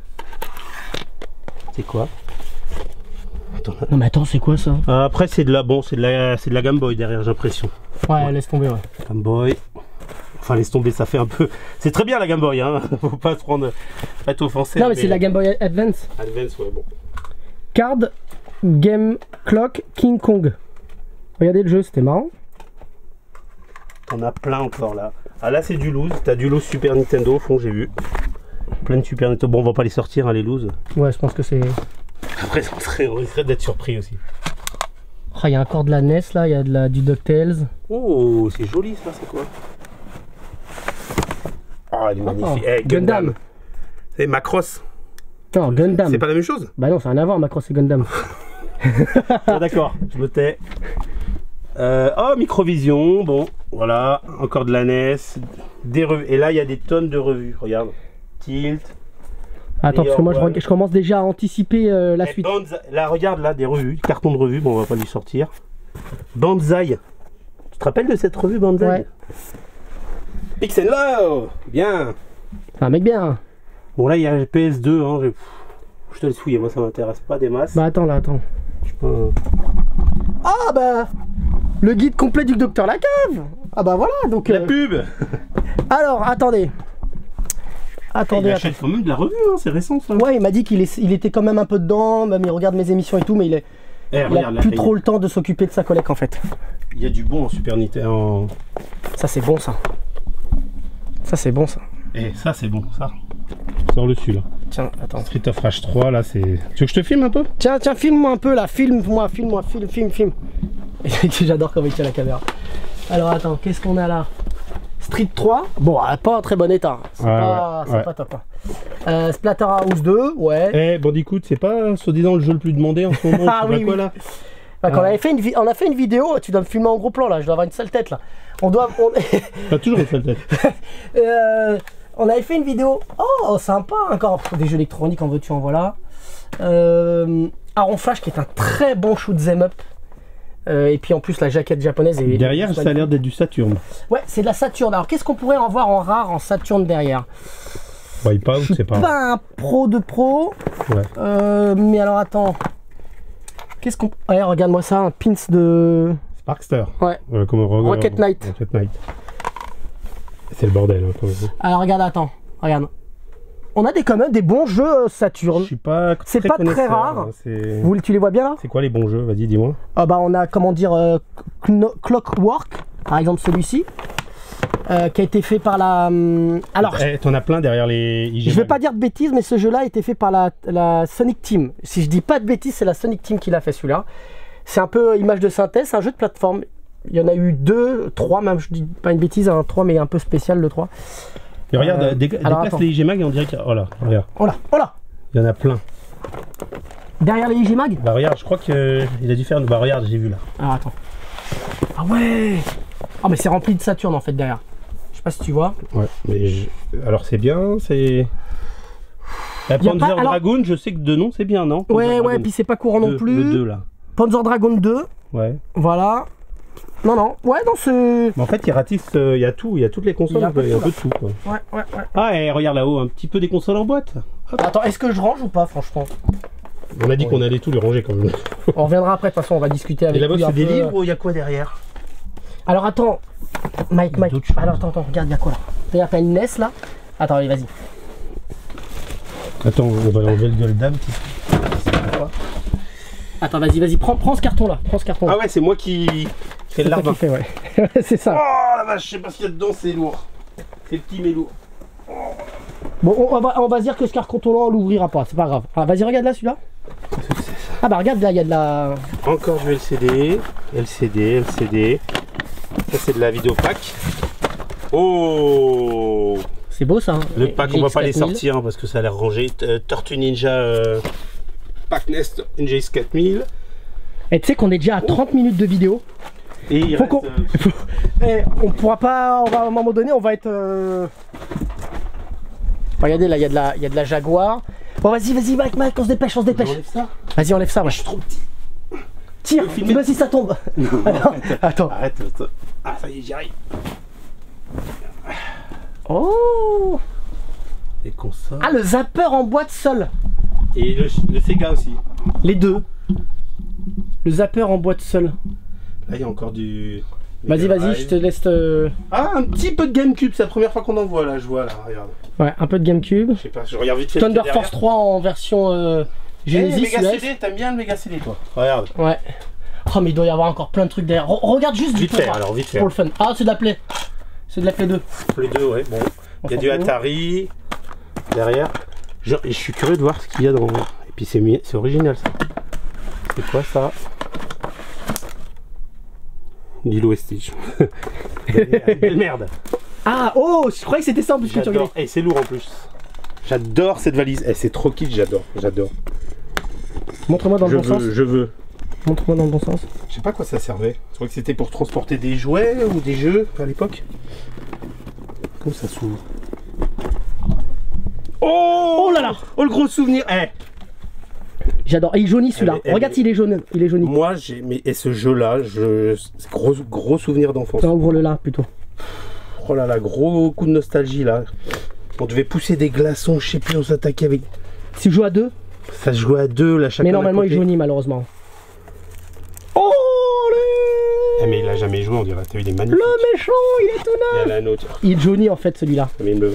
B: C'est quoi? Attends, là.
A: Non, mais attends, c'est quoi ça?
B: Ah, après, c'est de la bon, c'est de la, c'est de la Game Boy derrière, j'ai l'impression.
A: Ouais, laisse tomber, ouais.
B: Game Boy. Enfin, laisse tomber, ça fait un peu. C'est très bien la Game Boy, hein. Faut pas se prendre. Pas être offensé.
A: Non, mais c'est la Game Boy Advance.
B: Advance, ouais, bon.
A: Card Game Clock King Kong. Regardez le jeu, c'était marrant.
B: T'en as plein encore là. Ah là c'est du loose, t'as du loose Super Nintendo au fond, j'ai vu. Plein de Super Nintendo. Bon, on va pas les sortir hein, les loose.
A: Ouais, je pense que c'est.
B: Après on serait, on risquerait d'être surpris aussi.
A: Ah, il y a encore de la N E S là, il y a de la, du DuckTales.
B: Oh, c'est joli ça, c'est quoi? Ah, elle est magnifique. Eh,
A: Gundam.
B: Gundam. C'est Macross.
A: Non, Gundam.
B: C'est pas la même chose?
A: Bah non, c'est rien à voir, Macross et Gundam.
B: Ah d'accord, je me tais. Euh, oh, Microvision, bon, voilà, encore de la N E S, des revues. Et là, il y a des tonnes de revues, regarde. Tilt.
A: Attends, parce que moi je,
B: Ouais.
A: reg- je commence déjà à anticiper euh, la
B: Eh,
A: suite.
B: Banzai- là, regarde là, des revues, cartons de revues, bon, on va pas lui sortir. Banzai. Tu te rappelles de cette revue Banzai?
A: Ouais.
B: Pixel Love, bien.
A: C'est un mec bien.
B: Bon, là, il y a P S deux, hein, je... je te laisse fouiller, moi ça m'intéresse pas des masses.
A: Bah attends là, attends.
B: Euh,
A: Ah bah le guide complet du docteur Lacave. Ah bah voilà, donc...
B: La
A: euh,
B: pub.
A: Alors, attendez.
B: Il
A: Attendez,
B: achète quand même de la revue, hein, c'est récent ça.
A: attendez. Ouais, il m'a dit qu'il est- il était quand même un peu dedans, même il regarde mes émissions et tout, mais il, est,
B: Eh,
A: il a
B: regarde là,
A: plus
B: il-
A: trop le temps de s'occuper de sa collecte en fait.
B: il y a du bon en Super Nintendo.
A: Ça c'est bon ça. Ça c'est bon ça.
B: Eh, ça c'est bon, ça. Sors le dessus là.
A: Tiens, attends.
B: Street of Rage trois, là c'est. Tu veux que je te filme un peu?
A: Tiens, tiens, filme-moi un peu là, filme-moi, filme-moi, filme, filme, filme. J'adore quand il tient la caméra. Alors attends, qu'est-ce qu'on a là? Street trois, bon, ah, pas en très bon état. C'est
B: Ouais,
A: pas,
B: ouais,
A: c'est
B: ouais.
A: pas top. Hein. Euh, Splatterhouse deux, ouais.
B: Eh, Bandicoot, c'est pas soi-disant le jeu le plus demandé en ce moment.
A: Ah
B: tu vois
A: oui,
B: quoi
A: oui.
B: là?
A: Bah, quand
B: Ah.
A: on, avait fait une vi- on a fait une vidéo, tu dois me filmer en gros plan là, je dois avoir une sale tête là. On doit. On,
B: T'as toujours une sale tête.
A: euh, on avait fait une vidéo. Oh, sympa, encore des jeux électroniques en veux-tu, en voilà. Euh, Aaron Flash qui est un très bon shoot 'em up. Euh, et puis en plus la jaquette japonaise est.
B: Derrière, ça a l'air d'être du Saturn.
A: Ouais, c'est de la Saturn. Alors qu'est-ce qu'on pourrait en voir en rare en Saturn derrière?
B: Wipeout,
A: Je suis
B: c'est pas.
A: pas un pro de pro.
B: Ouais.
A: Euh, mais alors attends. Qu'est-ce qu'on. Ouais, regarde-moi ça, un pins de.
B: Sparkster.
A: Ouais.
B: Euh, comme Rogue-
A: Rocket Knight.
B: Rocket Knight. C'est le bordel. Hein, quand même.
A: Alors regarde, attends. Regarde. On a des quand même des bons jeux euh,
B: Je
A: Saturn.
B: suis pas.
A: C'est pas très
B: connaisseur,
A: rare.
B: hein, C'est
A: Vous, tu les vois bien là?
B: c'est quoi les bons jeux? Vas-y, dis-moi.
A: Ah bah on a comment dire euh, Kno- Clockwork, par exemple celui-ci, euh, qui a été fait par la. hum, Alors,
B: Eh, t'en as plein derrière les. I G
A: je vais
B: Mag.
A: pas dire de bêtises, mais ce jeu-là a été fait par la, la Sonic Team. Si je dis pas de bêtises, c'est la Sonic Team qui l'a fait celui-là. C'est un peu image de synthèse, c'est un jeu de plateforme. Il y en a eu deux, trois même, je dis pas une bêtise, un trois mais un peu spécial le trois.
B: Et regarde,
A: Euh,
B: dé
A: alors,
B: déplace
A: attends.
B: les I G Mag et on dirait qu'il y a... Oh là, regarde.
A: Oh là, oh là.
B: Il y en a plein.
A: Derrière les I G Mag.
B: Bah regarde, je crois qu'il a dû faire... Bah regarde, j'ai vu là.
A: Ah attends. Ah ouais. Ah mais c'est rempli de Saturne en fait derrière. Je sais pas si tu vois.
B: Ouais, mais je... alors c'est bien, c'est... La
A: Y a
B: Panzer
A: pas- alors-
B: Dragoon, je sais que de nom c'est bien, non? Panzer
A: Ouais ouais,
B: Dragoon.
A: puis c'est pas courant non
B: Deux,
A: plus.
B: Le deux là.
A: Panzer Dragon deux.
B: Ouais.
A: Voilà. Non non. Ouais non c'est.
B: Mais en fait, il ratisse, euh, il y a tout, il y a toutes les consoles,
A: Il y a un peu
B: il y a un
A: de
B: peu de tout quoi.
A: Ouais ouais ouais.
B: Ah et regarde là-haut, un petit peu des consoles en boîte. Hop.
A: Attends, est-ce que je range ou pas franchement?
B: On a dit
A: Ouais.
B: qu'on allait tout les ranger quand même.
A: On reviendra après de toute façon, on va discuter
B: Et
A: avec
B: là-bas
A: lui un
B: c'est des
A: peu.
B: livres ou il y a quoi derrière?
A: Alors attends. Mike Mike.
B: D'autres choses.
A: Alors attends attends, regarde, il y a quoi là? Regarde, t'as une N E S là. Attends, allez, vas-y.
B: Attends, on va enlever le Goldam.
A: Attends, vas-y, vas-y, prends, prends ce carton là. Prends ce carton.
B: Ah ouais, c'est moi qui fais
A: c'est
B: le
A: toi qui
B: larbin.
A: fais, ouais. C'est ça.
B: Oh la vache, je sais pas ce qu'il y a dedans, c'est lourd. C'est petit mais lourd.
A: Bon, on, on va, on va se dire que ce carton là, on l'ouvrira pas, c'est pas grave. Ah, vas-y, regarde là celui-là. Ah bah regarde là, il y a de la.
B: Encore du L C D, L C D, L C D. Ça c'est de la vidéo pack. Oh,
A: C'est beau ça. Hein.
B: le pack, on va pas les
A: G X quatre mille.
B: sortir hein, parce que ça a l'air rangé. Euh, Tortue Ninja euh, Pack Nest N G X quatre mille.
A: Et tu sais qu'on est déjà à trente minutes de vidéo.
B: Et il
A: Faut
B: reste,
A: qu'on-
B: euh,
A: Eh, on pourra pas. On va, à un moment donné, on va être. euh, Regardez là, il y, a de la- il y a de la Jaguar. Bon, vas-y, vas-y, Mike, Mike, on se dépêche, on se dépêche.
B: j'enlève ça.
A: Vas-y, enlève ça, ouais.
B: Je suis trop petit.
A: Tire,
B: peux filmer.
A: dis-moi si ça tombe. Attends, attends.
B: Arrête. attends. Ah ça y est, j'y arrive.
A: Oh.
B: Les consoles.
A: Ah, le zapper en boîte seul.
B: Et le, le Sega aussi.
A: Les deux. Le zapper en boîte seul.
B: Là il y a encore du.
A: Vas-y, vas-y, je te laisse. te-
B: Ah, un petit peu de GameCube, c'est la première fois qu'on en voit là, je vois là, regarde.
A: Ouais, un peu de GameCube.
B: Je sais pas, je regarde vite fait.
A: Thunder
B: ce qu'il y a
A: Force
B: derrière.
A: trois en version euh,
B: Eh,
A: Genesis.
B: Mega
A: U S.
B: C D, t'aimes bien le Mega C D toi? Regarde.
A: Ouais. Oh, mais il doit y avoir encore plein de trucs derrière. Re- regarde juste du
B: Vite
A: pour,
B: fait, alors vite fait.
A: pour le fun. Ah, c'est de la Play. C'est de la Play deux.
B: Les deux, ouais, bon. Il y a
A: s'en
B: du
A: fout.
B: Atari derrière. Je, je suis curieux de voir ce qu'il y a dans. Et puis c'est mi- c'est original ça. C'est quoi ça? Lilo et Stitch. Belle merde.
A: Ah, oh, je croyais que c'était ça en plus que tu
B: J'adore.
A: regardais.
B: Et c'est lourd en plus. J'adore cette valise. Eh, c'est trop kitsch, j'adore. J'adore.
A: Montre-moi dans le
B: Je
A: bon sens.
B: veux, je veux.
A: Montre-moi dans le bon sens.
B: Je sais pas à quoi ça servait. Je crois que c'était pour transporter des jouets ou des jeux à l'époque. Comme ça s'ouvre. Oh,
A: Oh là là.
B: Oh le gros souvenir. Eh,
A: J'adore. Et il jaunit celui-là.
B: Elle est- elle
A: Regarde
B: est-
A: s'il est jaune. Il est jauni.
B: moi j'ai mais et ce jeu là, je c'est gros gros souvenir d'enfance.
A: Non, ouvre-le là plutôt.
B: Oh là là, gros coup de nostalgie là. On devait pousser des glaçons, je sais plus, on s'attaquait avec.
A: Si tu joues à deux,
B: Ça se jouait à deux là, chacun.
A: mais
B: d'un
A: normalement il
B: côté.
A: jaunit malheureusement.
B: Oh le... Eh, mais il a jamais joué, on dirait. T'as eu des magnifiques.
A: Le méchant, il est tout
B: Il y
A: neuf.
B: en a un autre.
A: Il jaunit en fait celui-là.
B: Mais il me...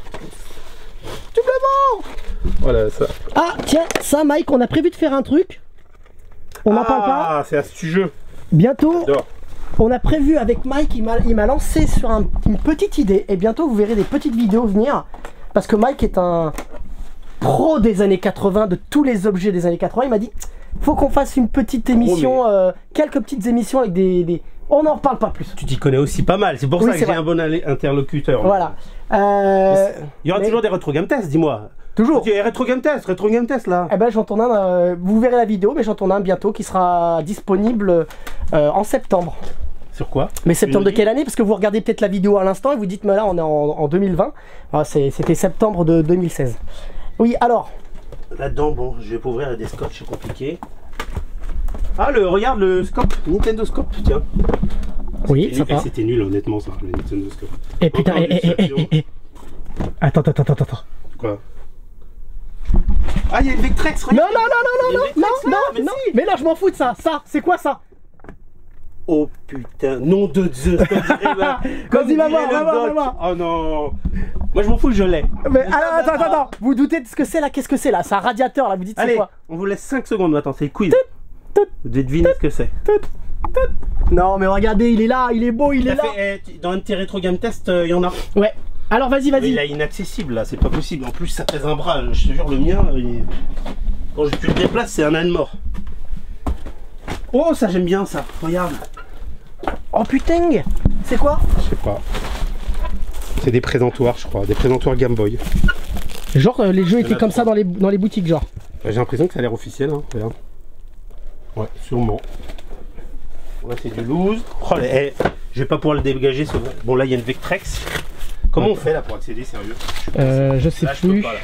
B: Voilà ça.
A: Ah, tiens, ça, Mike, on a prévu de faire un truc. On n'en parle pas.
B: Ah, c'est astucieux.
A: Bientôt,
B: J'adore.
A: on a prévu avec Mike, il m'a il m'a lancé sur un- une petite idée. Et bientôt, vous verrez des petites vidéos venir. Parce que Mike est un pro des années quatre-vingts, de tous les objets des années quatre-vingts. Il m'a dit, faut qu'on fasse une petite émission, euh, quelques petites émissions avec des... des- On n'en parle pas plus.
B: Tu t'y connais aussi pas mal, c'est pour
A: Oui,
B: ça que
A: c'est
B: j'ai
A: vrai.
B: un bon allé- interlocuteur.
A: Voilà. Euh,
B: Il y aura
A: mais-
B: toujours des rétro game tests, dis-moi.
A: toujours.
B: Tu es rétro game test, rétro game test là.
A: Eh ben j'en tourne un, euh, vous verrez la vidéo, mais j'en tourne un bientôt qui sera disponible euh, en septembre.
B: Sur quoi?
A: Mais septembre
B: nous
A: de
B: dis
A: quelle année? Parce que vous regardez peut-être la vidéo à l'instant et vous dites, mais là on est en, en deux mille vingt. Ah, c'est- C'était septembre de deux mille seize. Oui, alors,
B: Là-dedans, bon, je vais pas ouvrir des scotch, c'est compliqué. Ah, le, regarde le scope, Nintendo Scope, tiens.
A: oui,
B: C'était nul-
A: sympa.
B: eh, C'était nul, honnêtement, ça, le Nintendo Scope.
A: Et putain,
B: Encore
A: et,
B: du
A: et, et,
B: Saturn.
A: et, et. Attends, attends, attends, attends.
B: Quoi? Ah, il y a une Vectrex,
A: Non,
B: regarde.
A: non, non, non,
B: Il y a
A: non,
B: une
A: non,
B: Vectrex,
A: non,
B: là,
A: non,
B: mais
A: non.
B: si.
A: Mais là, je m'en fous de ça. Ça, c'est quoi ça?
B: Oh putain, nom de Zeus, comme dirait ma- comme
A: Vas-y, va
B: dirait
A: voir,
B: le
A: va voir,
B: doc.
A: va voir.
B: Oh non. Moi je m'en fous, je l'ai.
A: Mais alors, attends, attends, attends. Vous doutez de ce que c'est là? Qu'est-ce que c'est là? C'est un radiateur là, vous dites c'est
B: Allez,
A: quoi?
B: on vous laisse cinq secondes maintenant, c'est le quiz.
A: tout,
B: Vous devez deviner ce que c'est.
A: Non, mais regardez, il est là, il est beau, il
B: Il
A: est
B: a
A: là.
B: fait, eh, tu- dans un de tes rétro game test, il y en a.
A: Ouais. Alors, vas-y,
B: Mais
A: vas-y.
B: il est inaccessible là, c'est pas possible. En plus, ça pèse un bras. Je te jure, le mien, il- quand je tu le déplaces, c'est un âne mort. Oh, ça j'aime bien ça. Regarde.
A: Oh putain. C'est quoi?
B: Je sais pas. C'est des présentoirs, je crois, des présentoirs Game Boy.
A: Genre euh, les jeux étaient comme
B: trois.
A: ça dans les, dans les boutiques, genre.
B: Bah, j'ai l'impression que ça a l'air officiel, hein. Regarde. Ouais, sûrement. Ouais, c'est du loose. Oh, les- eh, je vais pas pouvoir le dégager. Ce... Bon, là, il y a une Vectrex. Comment
A: Ouais.
B: on fait là pour accéder, sérieux?
A: Euh, je sais
B: Là, je peux
A: plus.
B: pas, là.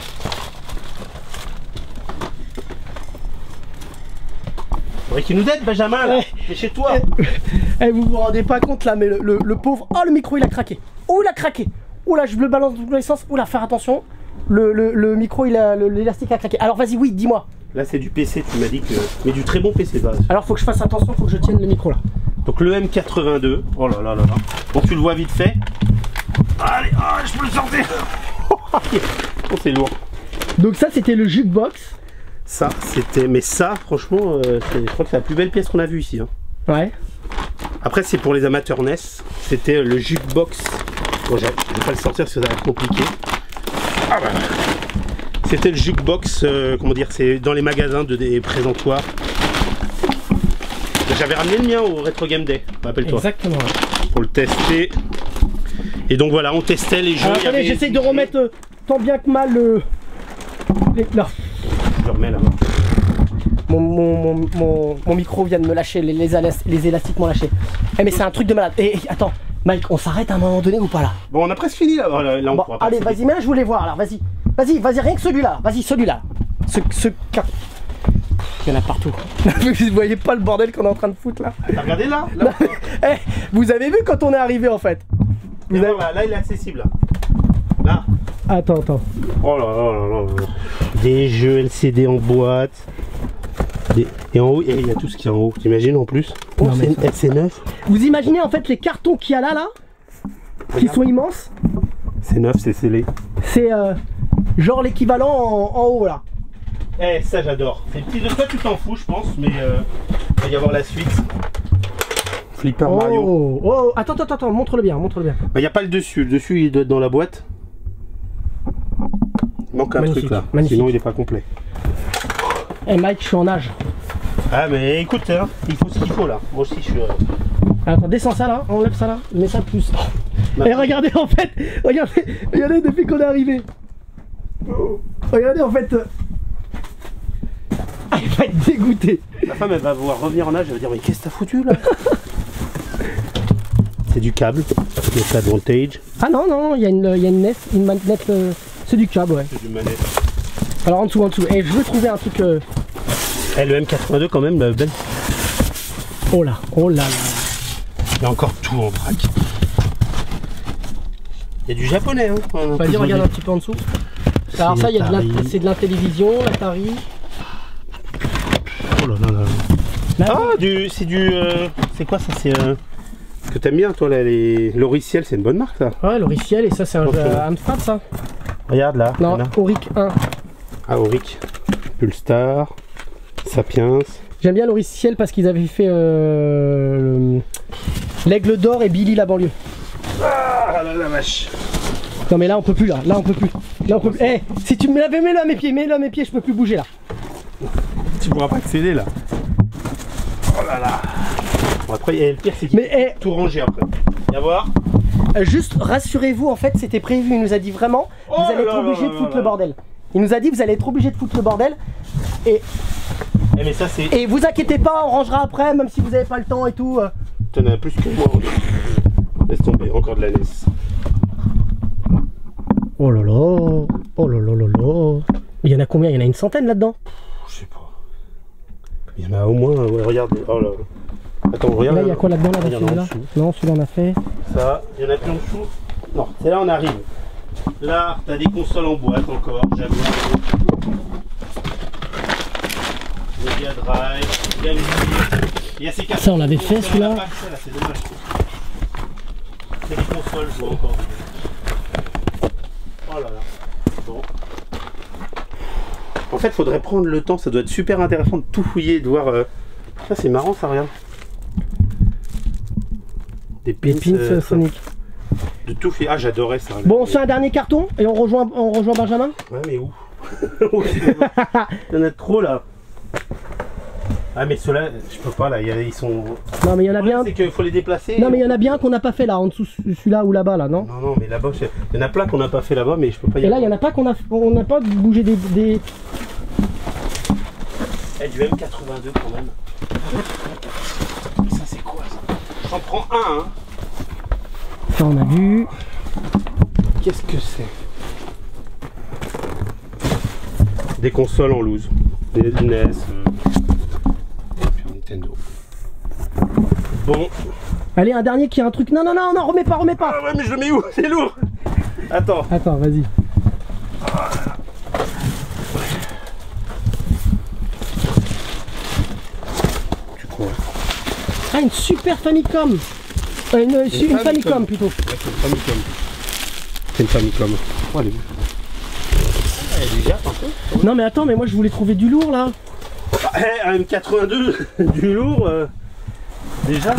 B: Faudrait qu'il nous aide, Benjamin, là. C'est chez toi.
A: Eh, vous vous rendez pas compte là, mais le, le- le pauvre. Oh, le micro il a craqué. Oh, il a craqué. Oh là, je le balance dans tous les sens. Oh là, faire attention. Le, le- le micro, il a le- l'élastique a craqué. Alors vas-y, oui, dis-moi.
B: Là, c'est du P C, tu m'as dit que. Mais du très bon P C, base.
A: Alors faut que je fasse attention, faut que je tienne le micro là.
B: Donc le M quatre-vingt-deux. Oh là là là là. Bon, tu le vois vite fait. Allez, ah, je peux le sortir. Oh, c'est lourd.
A: Donc ça, c'était le jukebox.
B: Ça, c'était. Mais ça, franchement, euh, c'est- je crois que c'est la plus belle pièce qu'on a vue ici. Hein.
A: Ouais.
B: Après, c'est pour les amateurs N E S. C'était le jukebox. Bon, je vais pas le sortir parce que ça va être compliqué. Ah bah. C'était le jukebox, euh, comment dire, c'est dans les magasins de des présentoirs. J'avais ramené le mien au Retro Game Day, rappelle-toi,
A: Exactement.
B: pour le tester. Et donc voilà, on testait les jeux.
A: Alors,
B: il y
A: attendez,
B: avait-
A: j'essaye de remettre euh, tant bien que mal le. les- là.
B: Je le remets là-bas.
A: Mon, mon, mon, mon- mon micro vient de me lâcher, les, les, alas- les élastiques m'ont lâché. Eh mais c'est un truc de malade. Et, et, attends, Mike, on s'arrête à un moment donné ou pas là?
B: Bon, on a presque fini là. Voilà, là on
A: Bon,
B: pourra pas
A: allez,
B: accéder.
A: vas-y, mais là je voulais voir alors, vas-y. Vas-y, vas-y, rien que celui-là. Vas-y, celui-là. Ce, ce car- Il y en a partout. Vous voyez pas le bordel qu'on est en train de foutre là?
B: T'as regardé là, là, ou pas
A: Eh, vous avez vu quand on est arrivé en fait? Vous
B: Et
A: avez-
B: voilà, là, il est accessible. Là. Là.
A: Attends, attends.
B: Oh là là là là là. Des jeux L C D en boîte. Des- Et en haut, et il y a tout ce qu'il y a en haut. T'imagines en plus? Oh,
A: Non, mais
B: c'est c'est neuf.
A: Vous imaginez en fait les cartons qu'il y a là, là, qui sont immenses?
B: C'est neuf, c'est scellé.
A: C'est euh, genre l'équivalent en, en haut là.
B: Eh, ça j'adore. C'est petit de toi, tu t'en fous, je pense, mais euh, il va y avoir la suite. Flipper Mario.
A: Oh, oh, attends, attends, attends, montre-le bien, montre-le bien.
B: Il n'y a pas le dessus. Le dessus, il doit être dans la boîte. Il manque un
A: Magnifique,
B: truc là.
A: magnifique.
B: Sinon, il n'est pas complet.
A: Eh Mike, je suis en nage.
B: Ah, mais écoute, hein, il faut ce qu'il faut là. Moi aussi, je suis. euh,
A: Attends, descends ça là, enlève ça là, mets ça plus.
B: Bah,
A: Et regardez en fait, regardez, regardez depuis qu'on est arrivé. Regardez en fait. euh, Ah, il va être dégoûté.
B: La femme, elle va voir revenir en nage, elle va dire mais qu'est-ce que t'as foutu là? C'est du câble, le câble voltage,
A: Ah non, non, non, il y a une, il y a une N E S, une manette, euh, c'est du câble, ouais.
B: c'est du manette.
A: Alors en dessous, en dessous. Et je veux trouver un truc. euh,
B: Eh, le M quatre-vingt-deux quand même, belle.
A: Oh là, oh là là.
B: Il y a encore tout en vrac. Il y a du japonais, hein.
A: Vas-y, regarde un petit peu en dessous. Alors ça, il y a de l'in- c'est de l'intellivision, l'Atari.
B: Oh là là là.
A: Là,
B: Ah, du, c'est du. euh, c'est quoi ça? C'est. Euh, que t'aimes bien, toi, là, les. Loriciel, c'est une bonne marque, ça.
A: Ouais, l'Auriciel, et ça, c'est un jeu
B: Attention.
A: à Amstrad, ça.
B: Regarde là.
A: Non,
B: là.
A: Auric un.
B: Ah, Auric. Pulstar. Sapiens.
A: J'aime bien l'Auriciel parce qu'ils avaient fait euh, le- l'Aigle d'Or et Billy la banlieue.
B: Ah là la vache.
A: Non mais là on peut plus là, là on peut plus. Là on peut plus. Eh, si tu me l'avais, mets-le à mes pieds, mets-le à mes pieds, je peux plus bouger là.
B: Tu pourras pas accéder là. Oh là là. Bon, après, et le pire, c'est qu'il
A: Mais eh,
B: faut tout ranger après. Viens voir.
A: euh, juste rassurez-vous, en fait c'était prévu, il nous a dit vraiment,
B: Oh
A: vous allez
B: là
A: être
B: là
A: obligé
B: là
A: de
B: là
A: foutre
B: là.
A: le bordel. Il nous a dit vous allez être obligé de foutre le bordel. Et,
B: Eh, mais ça, c'est.
A: et vous inquiétez pas, on rangera après, même si vous avez pas le temps et tout. euh.
B: T'en as plus que moi. Laisse tomber, encore de la N E S.
A: Oh là là, oh là là là là. Il y en a combien? Il y en a une centaine là-dedans.
B: Je sais pas. Il y en a au moins. Ouais, regarde. Oh là. Attends, regarde.
A: Là il y a quoi là-dedans là,
B: Ah, il y en a en
A: celui-là?
B: dessous.
A: Non, celui-là on a fait.
B: Ça, il y en a plus en dessous. Non, c'est là on arrive. Là, t'as des consoles en boîte encore, Jaguar. Mega Drive, Game Gear. Il y a ces cartes.
A: Ça, on l'avait fait, celui-là.
B: On a pas accès, là, c'est dommage. C'est des consoles, je vois encore. Oh là là. Bon. En fait, faudrait prendre le temps, ça doit être super intéressant de tout fouiller, de voir. euh, Ça, c'est marrant, ça, regarde. Des pins,
A: Les pins
B: euh,
A: euh, Sonic.
B: de tout fait. Ah, j'adorais ça.
A: Bon, on se fait un dernier carton et on rejoint, on rejoint Benjamin.
B: Ouais, mais où? Il y en a trop là. Ah mais ceux-là, je peux pas là, il y a- ils sont...
A: Non mais il y en a
B: Le
A: bien.
B: problème, c'est qu'il faut les déplacer.
A: Non mais il y en a bien qu'on n'a pas fait là, en dessous, celui-là ou là-bas là, non?
B: Non, non, mais là-bas, je- il y en a plein qu'on n'a pas fait là-bas, mais je peux pas y
A: Et là,
B: aller.
A: il y en a pas qu'on a, on n'a pas bougé des, des...
B: Eh, du M quatre-vingt-deux quand même. Ça c'est quoi ça? J'en prends un, hein.
A: Ça on a vu.
B: Qu'est-ce que c'est? Des consoles en loose. Des N E S. Euh... Et puis un Nintendo. Bon.
A: Allez, un dernier qui a un truc. Non, non, non, non, remets pas, remets pas.
B: Ah ouais, mais je le mets où? C'est lourd. Attends.
A: Attends, vas-y.
B: Tu crois?
A: Ah, une super Famicom. Euh, une, une, une
B: Famicom.
A: Famicom plutôt.
B: Ouais, c'est une Famicom. C'est une Famicom. Oh, elle est... Ah, elle est gâte un peu.
A: Non mais attends, mais moi je voulais trouver du lourd là.
B: Eh, un M quatre-vingt-deux, du lourd, euh, déjà.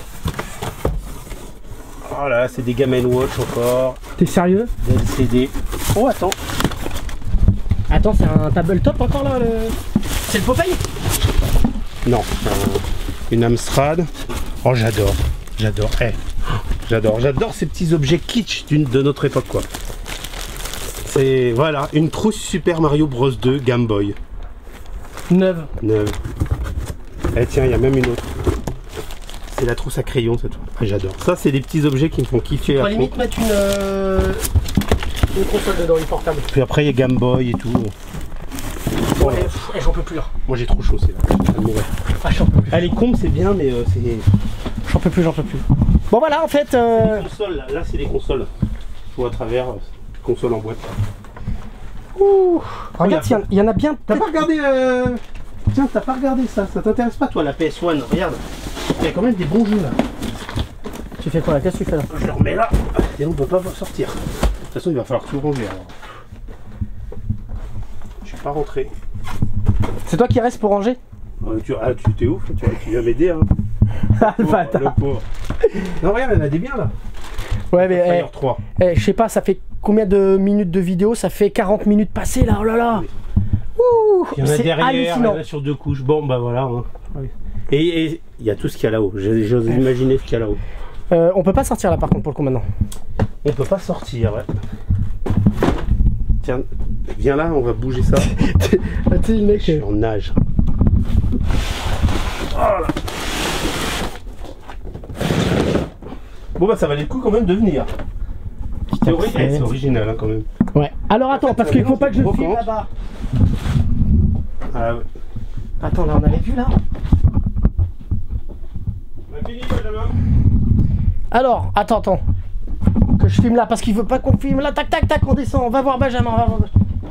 B: Oh là, c'est des Game and Watch encore,
A: T'es sérieux?
B: des L C D. Oh, attends.
A: Attends, c'est un tabletop encore là le... C'est le Popeye?
B: Non, c'est un- une Amstrad. Oh, j'adore, j'adore, eh, j'adore, j'adore ces petits objets kitsch d'une- de notre époque, quoi. C'est, voilà, une trousse Super Mario Bros deux Game Boy.
A: Neuve.
B: Neuve. Eh tiens, il y a même une autre. C'est la trousse à crayon cette fois. Ah, j'adore. Ça, c'est des petits objets qui me font kiffer.
A: Tu
B: à
A: peux
B: fond.
A: limite mettre une, euh, une console dedans, une portable.
B: Puis après, il y a Game Boy et tout.
A: Bon, allez, pff, eh, j'en peux plus là.
B: Moi, j'ai trop chaud, c'est là. Je vais mourir.
A: Ah, j'en peux plus.
B: Ah, les combes, c'est bien, mais euh, c'est.
A: J'en peux plus, j'en peux plus. Bon voilà, en fait... Euh...
B: Les consoles, là, là c'est des consoles. Je vois à travers, euh, consoles en boîte.
A: Ouh. Regarde,
B: Regarde.
A: il y, en a bien...
B: T'as pas regardé. Euh... Tiens, t'as pas regardé ça. Ça t'intéresse pas, toi, la P S un? Regarde. Il y a quand même des bons jeux là.
A: Tu fais quoi là? Qu'est-ce que tu fais là?
B: Je le remets là. Et on peut pas sortir. De toute façon, il va falloir tout ranger alors. Je suis pas rentré.
A: C'est toi qui reste pour ranger?
B: Euh, tu ah, tu t'es ouf, tu, tu viens m'aider. Hein.
A: Ah le
B: Oh,
A: bâtard.
B: le pauvre. Non, regarde, il y en a des biens là.
A: Ouais mais...
B: Fire
A: eh,
B: trois.
A: eh, je sais pas, ça fait combien de minutes de vidéo? Ça fait quarante minutes passées là, oh là là. Ouh.
B: Il y en a
A: C'est
B: derrière, il y
A: hallucinant.
B: en a sur deux couches. Bon, bah voilà. Hein. Et et il y a tout ce qu'il y a là-haut. J'ai- J'ose imaginer ce qu'il y a là-haut.
A: Euh, on peut pas sortir là par contre pour le coup maintenant.
B: On peut pas sortir, ouais. Tiens, viens là, on va bouger ça.
A: Ah, tu sais, le mec.
B: Je suis en nage. Oh là. Bon bah ça valait le coup quand même de venir. C'est ori- eh, c'est original hein, quand même.
A: Ouais. Alors attends, parce qu'il faut pas que je
B: Brocante.
A: filme là-bas.
B: Ah ouais.
A: Attends, là on avait vu là.
B: On a fini Benjamin.
A: Alors, attends, attends. Que je filme là parce qu'il veut pas qu'on filme là. Tac, tac, tac, on descend. On va voir Benjamin. On va voir...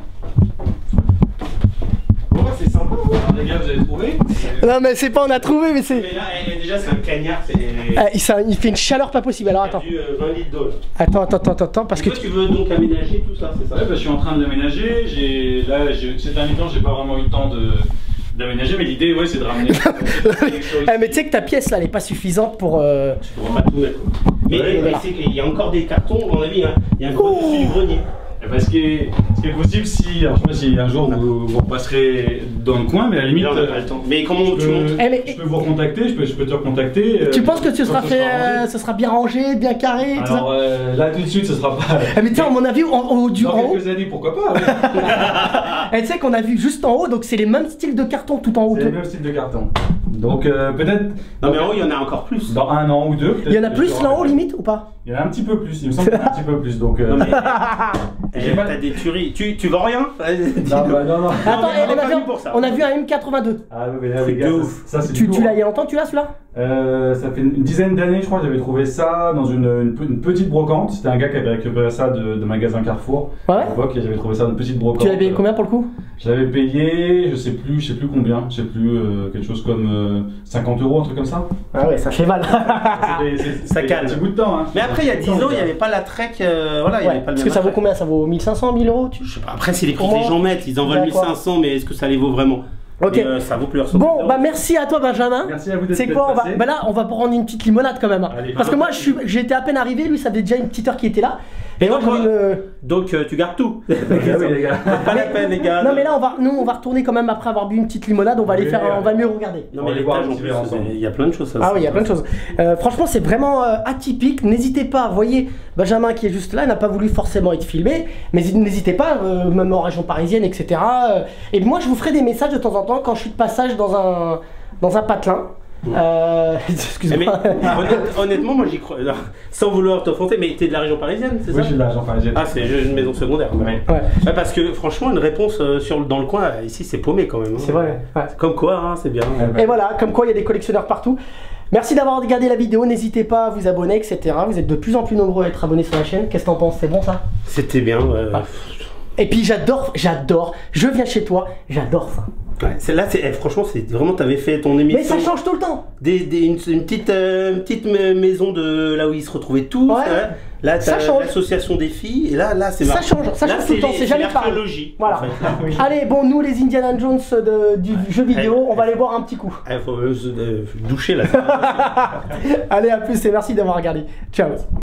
B: Bon bah c'est sympa.
C: Alors, les gars, vous avez trouvé?
A: Non mais c'est pas on a trouvé, mais c'est.
B: Mais là eh, déjà c'est un cagnard, c'est.
A: Ah, il, ça- il fait une chaleur pas possible. Alors attends.
B: Du, euh, vingt litres d'eau. là.
A: Attends, attends, attends, attends, parce que.
B: Et toi, tu veux donc aménager tout ça, c'est ça?
C: Ouais, bah, je suis en train de l'aménager. J'ai là, j'ai- ces derniers temps, j'ai pas vraiment eu le temps de d'aménager, mais l'idée, ouais, c'est de ramener.
A: Ah, mais tu sais que ta pièce là, elle est pas suffisante pour. euh,
B: Tu pourras pas tout mettre. Mais
C: Ouais,
B: mais
A: voilà.
B: c'est- il y a encore des cartons, à mon avis, hein. Il y a un gros dessus du grenier.
C: Et bah, ce, qui est, ce qui est possible, si, alors, je sais pas si un jour vous, vous repasserez dans le coin, mais à la limite,
B: Là, on n'a pas le temps. Mais comment
C: je
B: tu montes?
C: peux,
A: Eh, mais-
C: je peux vous recontacter, je peux, je peux te recontacter. euh,
A: Tu penses que ce
C: quand
A: sera
C: ce
A: fait,
C: rangé.
A: euh, ce sera bien rangé, bien carré, tout ça?
C: Alors euh, là, tout de suite, ce sera pas.
A: Ah, mais tiens, à mon avis, en, en, du,
C: Dans
A: en haut,
C: quelques années, pourquoi pas? Ouais.
A: eh, tu sais qu'on a vu juste en haut, donc c'est les mêmes styles de carton tout en haut.
C: C'est le même style de carton. Donc euh, peut-être.
B: Non, mais en haut, il y en a encore plus.
C: Dans un an ou deux. peut-être
A: Il y en a
C: que
A: plus
C: je
A: là en haut
C: aurai-
A: limite ou pas?
C: Il y en a un petit peu plus, il me semble qu'il y en a un petit peu plus. Donc. euh,
B: Non, mais.
C: J'ai
B: Eh,
C: pas-
B: T'as des tueries. Tu, tu vends rien?
C: Non, bah, non, non.
A: Attends,
B: mais
A: eh,
B: on est
A: on, a
B: pas
A: vu,
B: venu pour ça.
A: on a vu un M quatre-vingt-deux.
C: Ah oui, mais là,
B: Truc
C: les gars,
B: de
C: ça,
B: ouf.
C: ça, c'est
A: Tu,
C: du
A: tu
C: lourd.
A: l'as il y a longtemps, tu l'as celui-là?
C: Euh, ça fait une dizaine d'années, je crois, j'avais trouvé ça dans une, une, pe- une petite brocante. C'était un gars qui avait récupéré ça de, de magasin Carrefour.
A: Ouais.
C: À l'époque, et j'avais trouvé ça dans une petite brocante.
A: Tu l'as payé combien pour le coup?
C: Je l'avais payé, je sais plus, je sais plus combien, je sais plus, euh, quelque chose comme euh, cinquante euros, un truc comme ça.
A: Ah ouais, ça fait mal.
C: C'était- c'est-
B: Ça
C: c'était
B: calme.
C: un petit bout de temps. Hein.
B: Mais après, il y a dix ans, il n'y avait pas la Trek. euh, voilà, il n'y
A: Ouais,
B: avait pas le
A: parce
B: même
A: que ça vaut
B: attrait.
A: combien? Ça vaut mille cinq cents, mille euros tu...
B: Je sais pas. Après, c'est les prix
A: Pour
B: que
A: moi,
B: les gens mettent. Ils en veulent
A: d'accord.
B: mille cinq cents, mais est-ce que ça les vaut vraiment?
A: Ok.
B: Mais, euh, ça vaut plus leur
A: Bon, bah merci à toi Benjamin.
C: Merci à vous d'être
A: C'est quoi on va...
C: passé.
A: Bah là, on va prendre une petite limonade quand même. hein.
C: Allez,
A: Parce que moi, je suis... j'étais à peine arrivé, lui, ça faisait déjà une petite heure qu'il était là. Et moi, j'ai
B: donc,
A: envie de...
B: Donc euh, tu gardes tout. Oui, les gars. Pas la peine, les gars.
A: Non mais là on va, nous on va retourner quand même après avoir bu une petite limonade, on va aller
C: Oui,
A: faire,
C: oui,
A: on va mieux regarder.
B: Non
C: On
B: mais
C: va
B: les
C: les voir
B: étages,
C: un
B: en
C: petit
B: plus,
C: peu ensemble.
B: il y a plein de choses. Ça,
A: Ah oui, il y a plein de choses. Euh, franchement, c'est vraiment euh, atypique. N'hésitez pas, vous voyez, Benjamin qui est juste là n'a pas voulu forcément être filmé, mais n'hésitez pas, euh, même en région parisienne, et cetera. Euh, et moi, je vous ferai des messages de temps en temps quand je suis de passage dans un, dans un patelin. Euh, Excuse-moi.
B: Mais, honnête, honnêtement, moi j'y crois. Non, sans vouloir t'offenser, mais t'es de la région parisienne, c'est
C: Oui,
B: ça?
C: je suis de la région parisienne.
B: Ah, c'est une maison secondaire.
C: Oui.
A: Ouais.
B: Ouais, parce que franchement, une réponse euh, sur, dans le coin, euh, ici c'est paumé quand même. hein.
A: C'est vrai. Ouais.
B: Comme quoi, hein, c'est bien.
C: Ouais, ouais.
A: Et voilà, comme quoi il y a des collectionneurs partout. Merci d'avoir regardé la vidéo, n'hésitez pas à vous abonner, et cetera. Vous êtes de plus en plus nombreux à être abonnés sur la chaîne. Qu'est-ce que t'en penses? C'est bon ça?
B: C'était bien. euh,
A: Ah. Et puis j'adore, j'adore, je viens chez toi, j'adore ça.
B: Ouais, c'est- là, c'est, eh, franchement, c'est vraiment, t'avais fait ton émission.
A: Mais ça change tout le temps.
B: Des, des- une, une petite, euh, une petite ma- maison de là où ils se retrouvaient tous.
A: Ouais.
B: hein. Là,
A: Ça
B: t'as
A: change.
B: l'association des filles. Et là, là, c'est
A: Ça
B: marrant.
A: change, ça
B: Là,
A: change tout le temps,
B: les-
A: c'est jamais pareil.
B: l'archéologie.
A: Voilà.
B: en fait.
A: Allez, bon, nous les Indiana Jones de- du jeu vidéo, on va aller boire un petit coup.
B: Il faut euh, se- euh, doucher là.
A: Allez, à plus et merci d'avoir regardé. Ciao.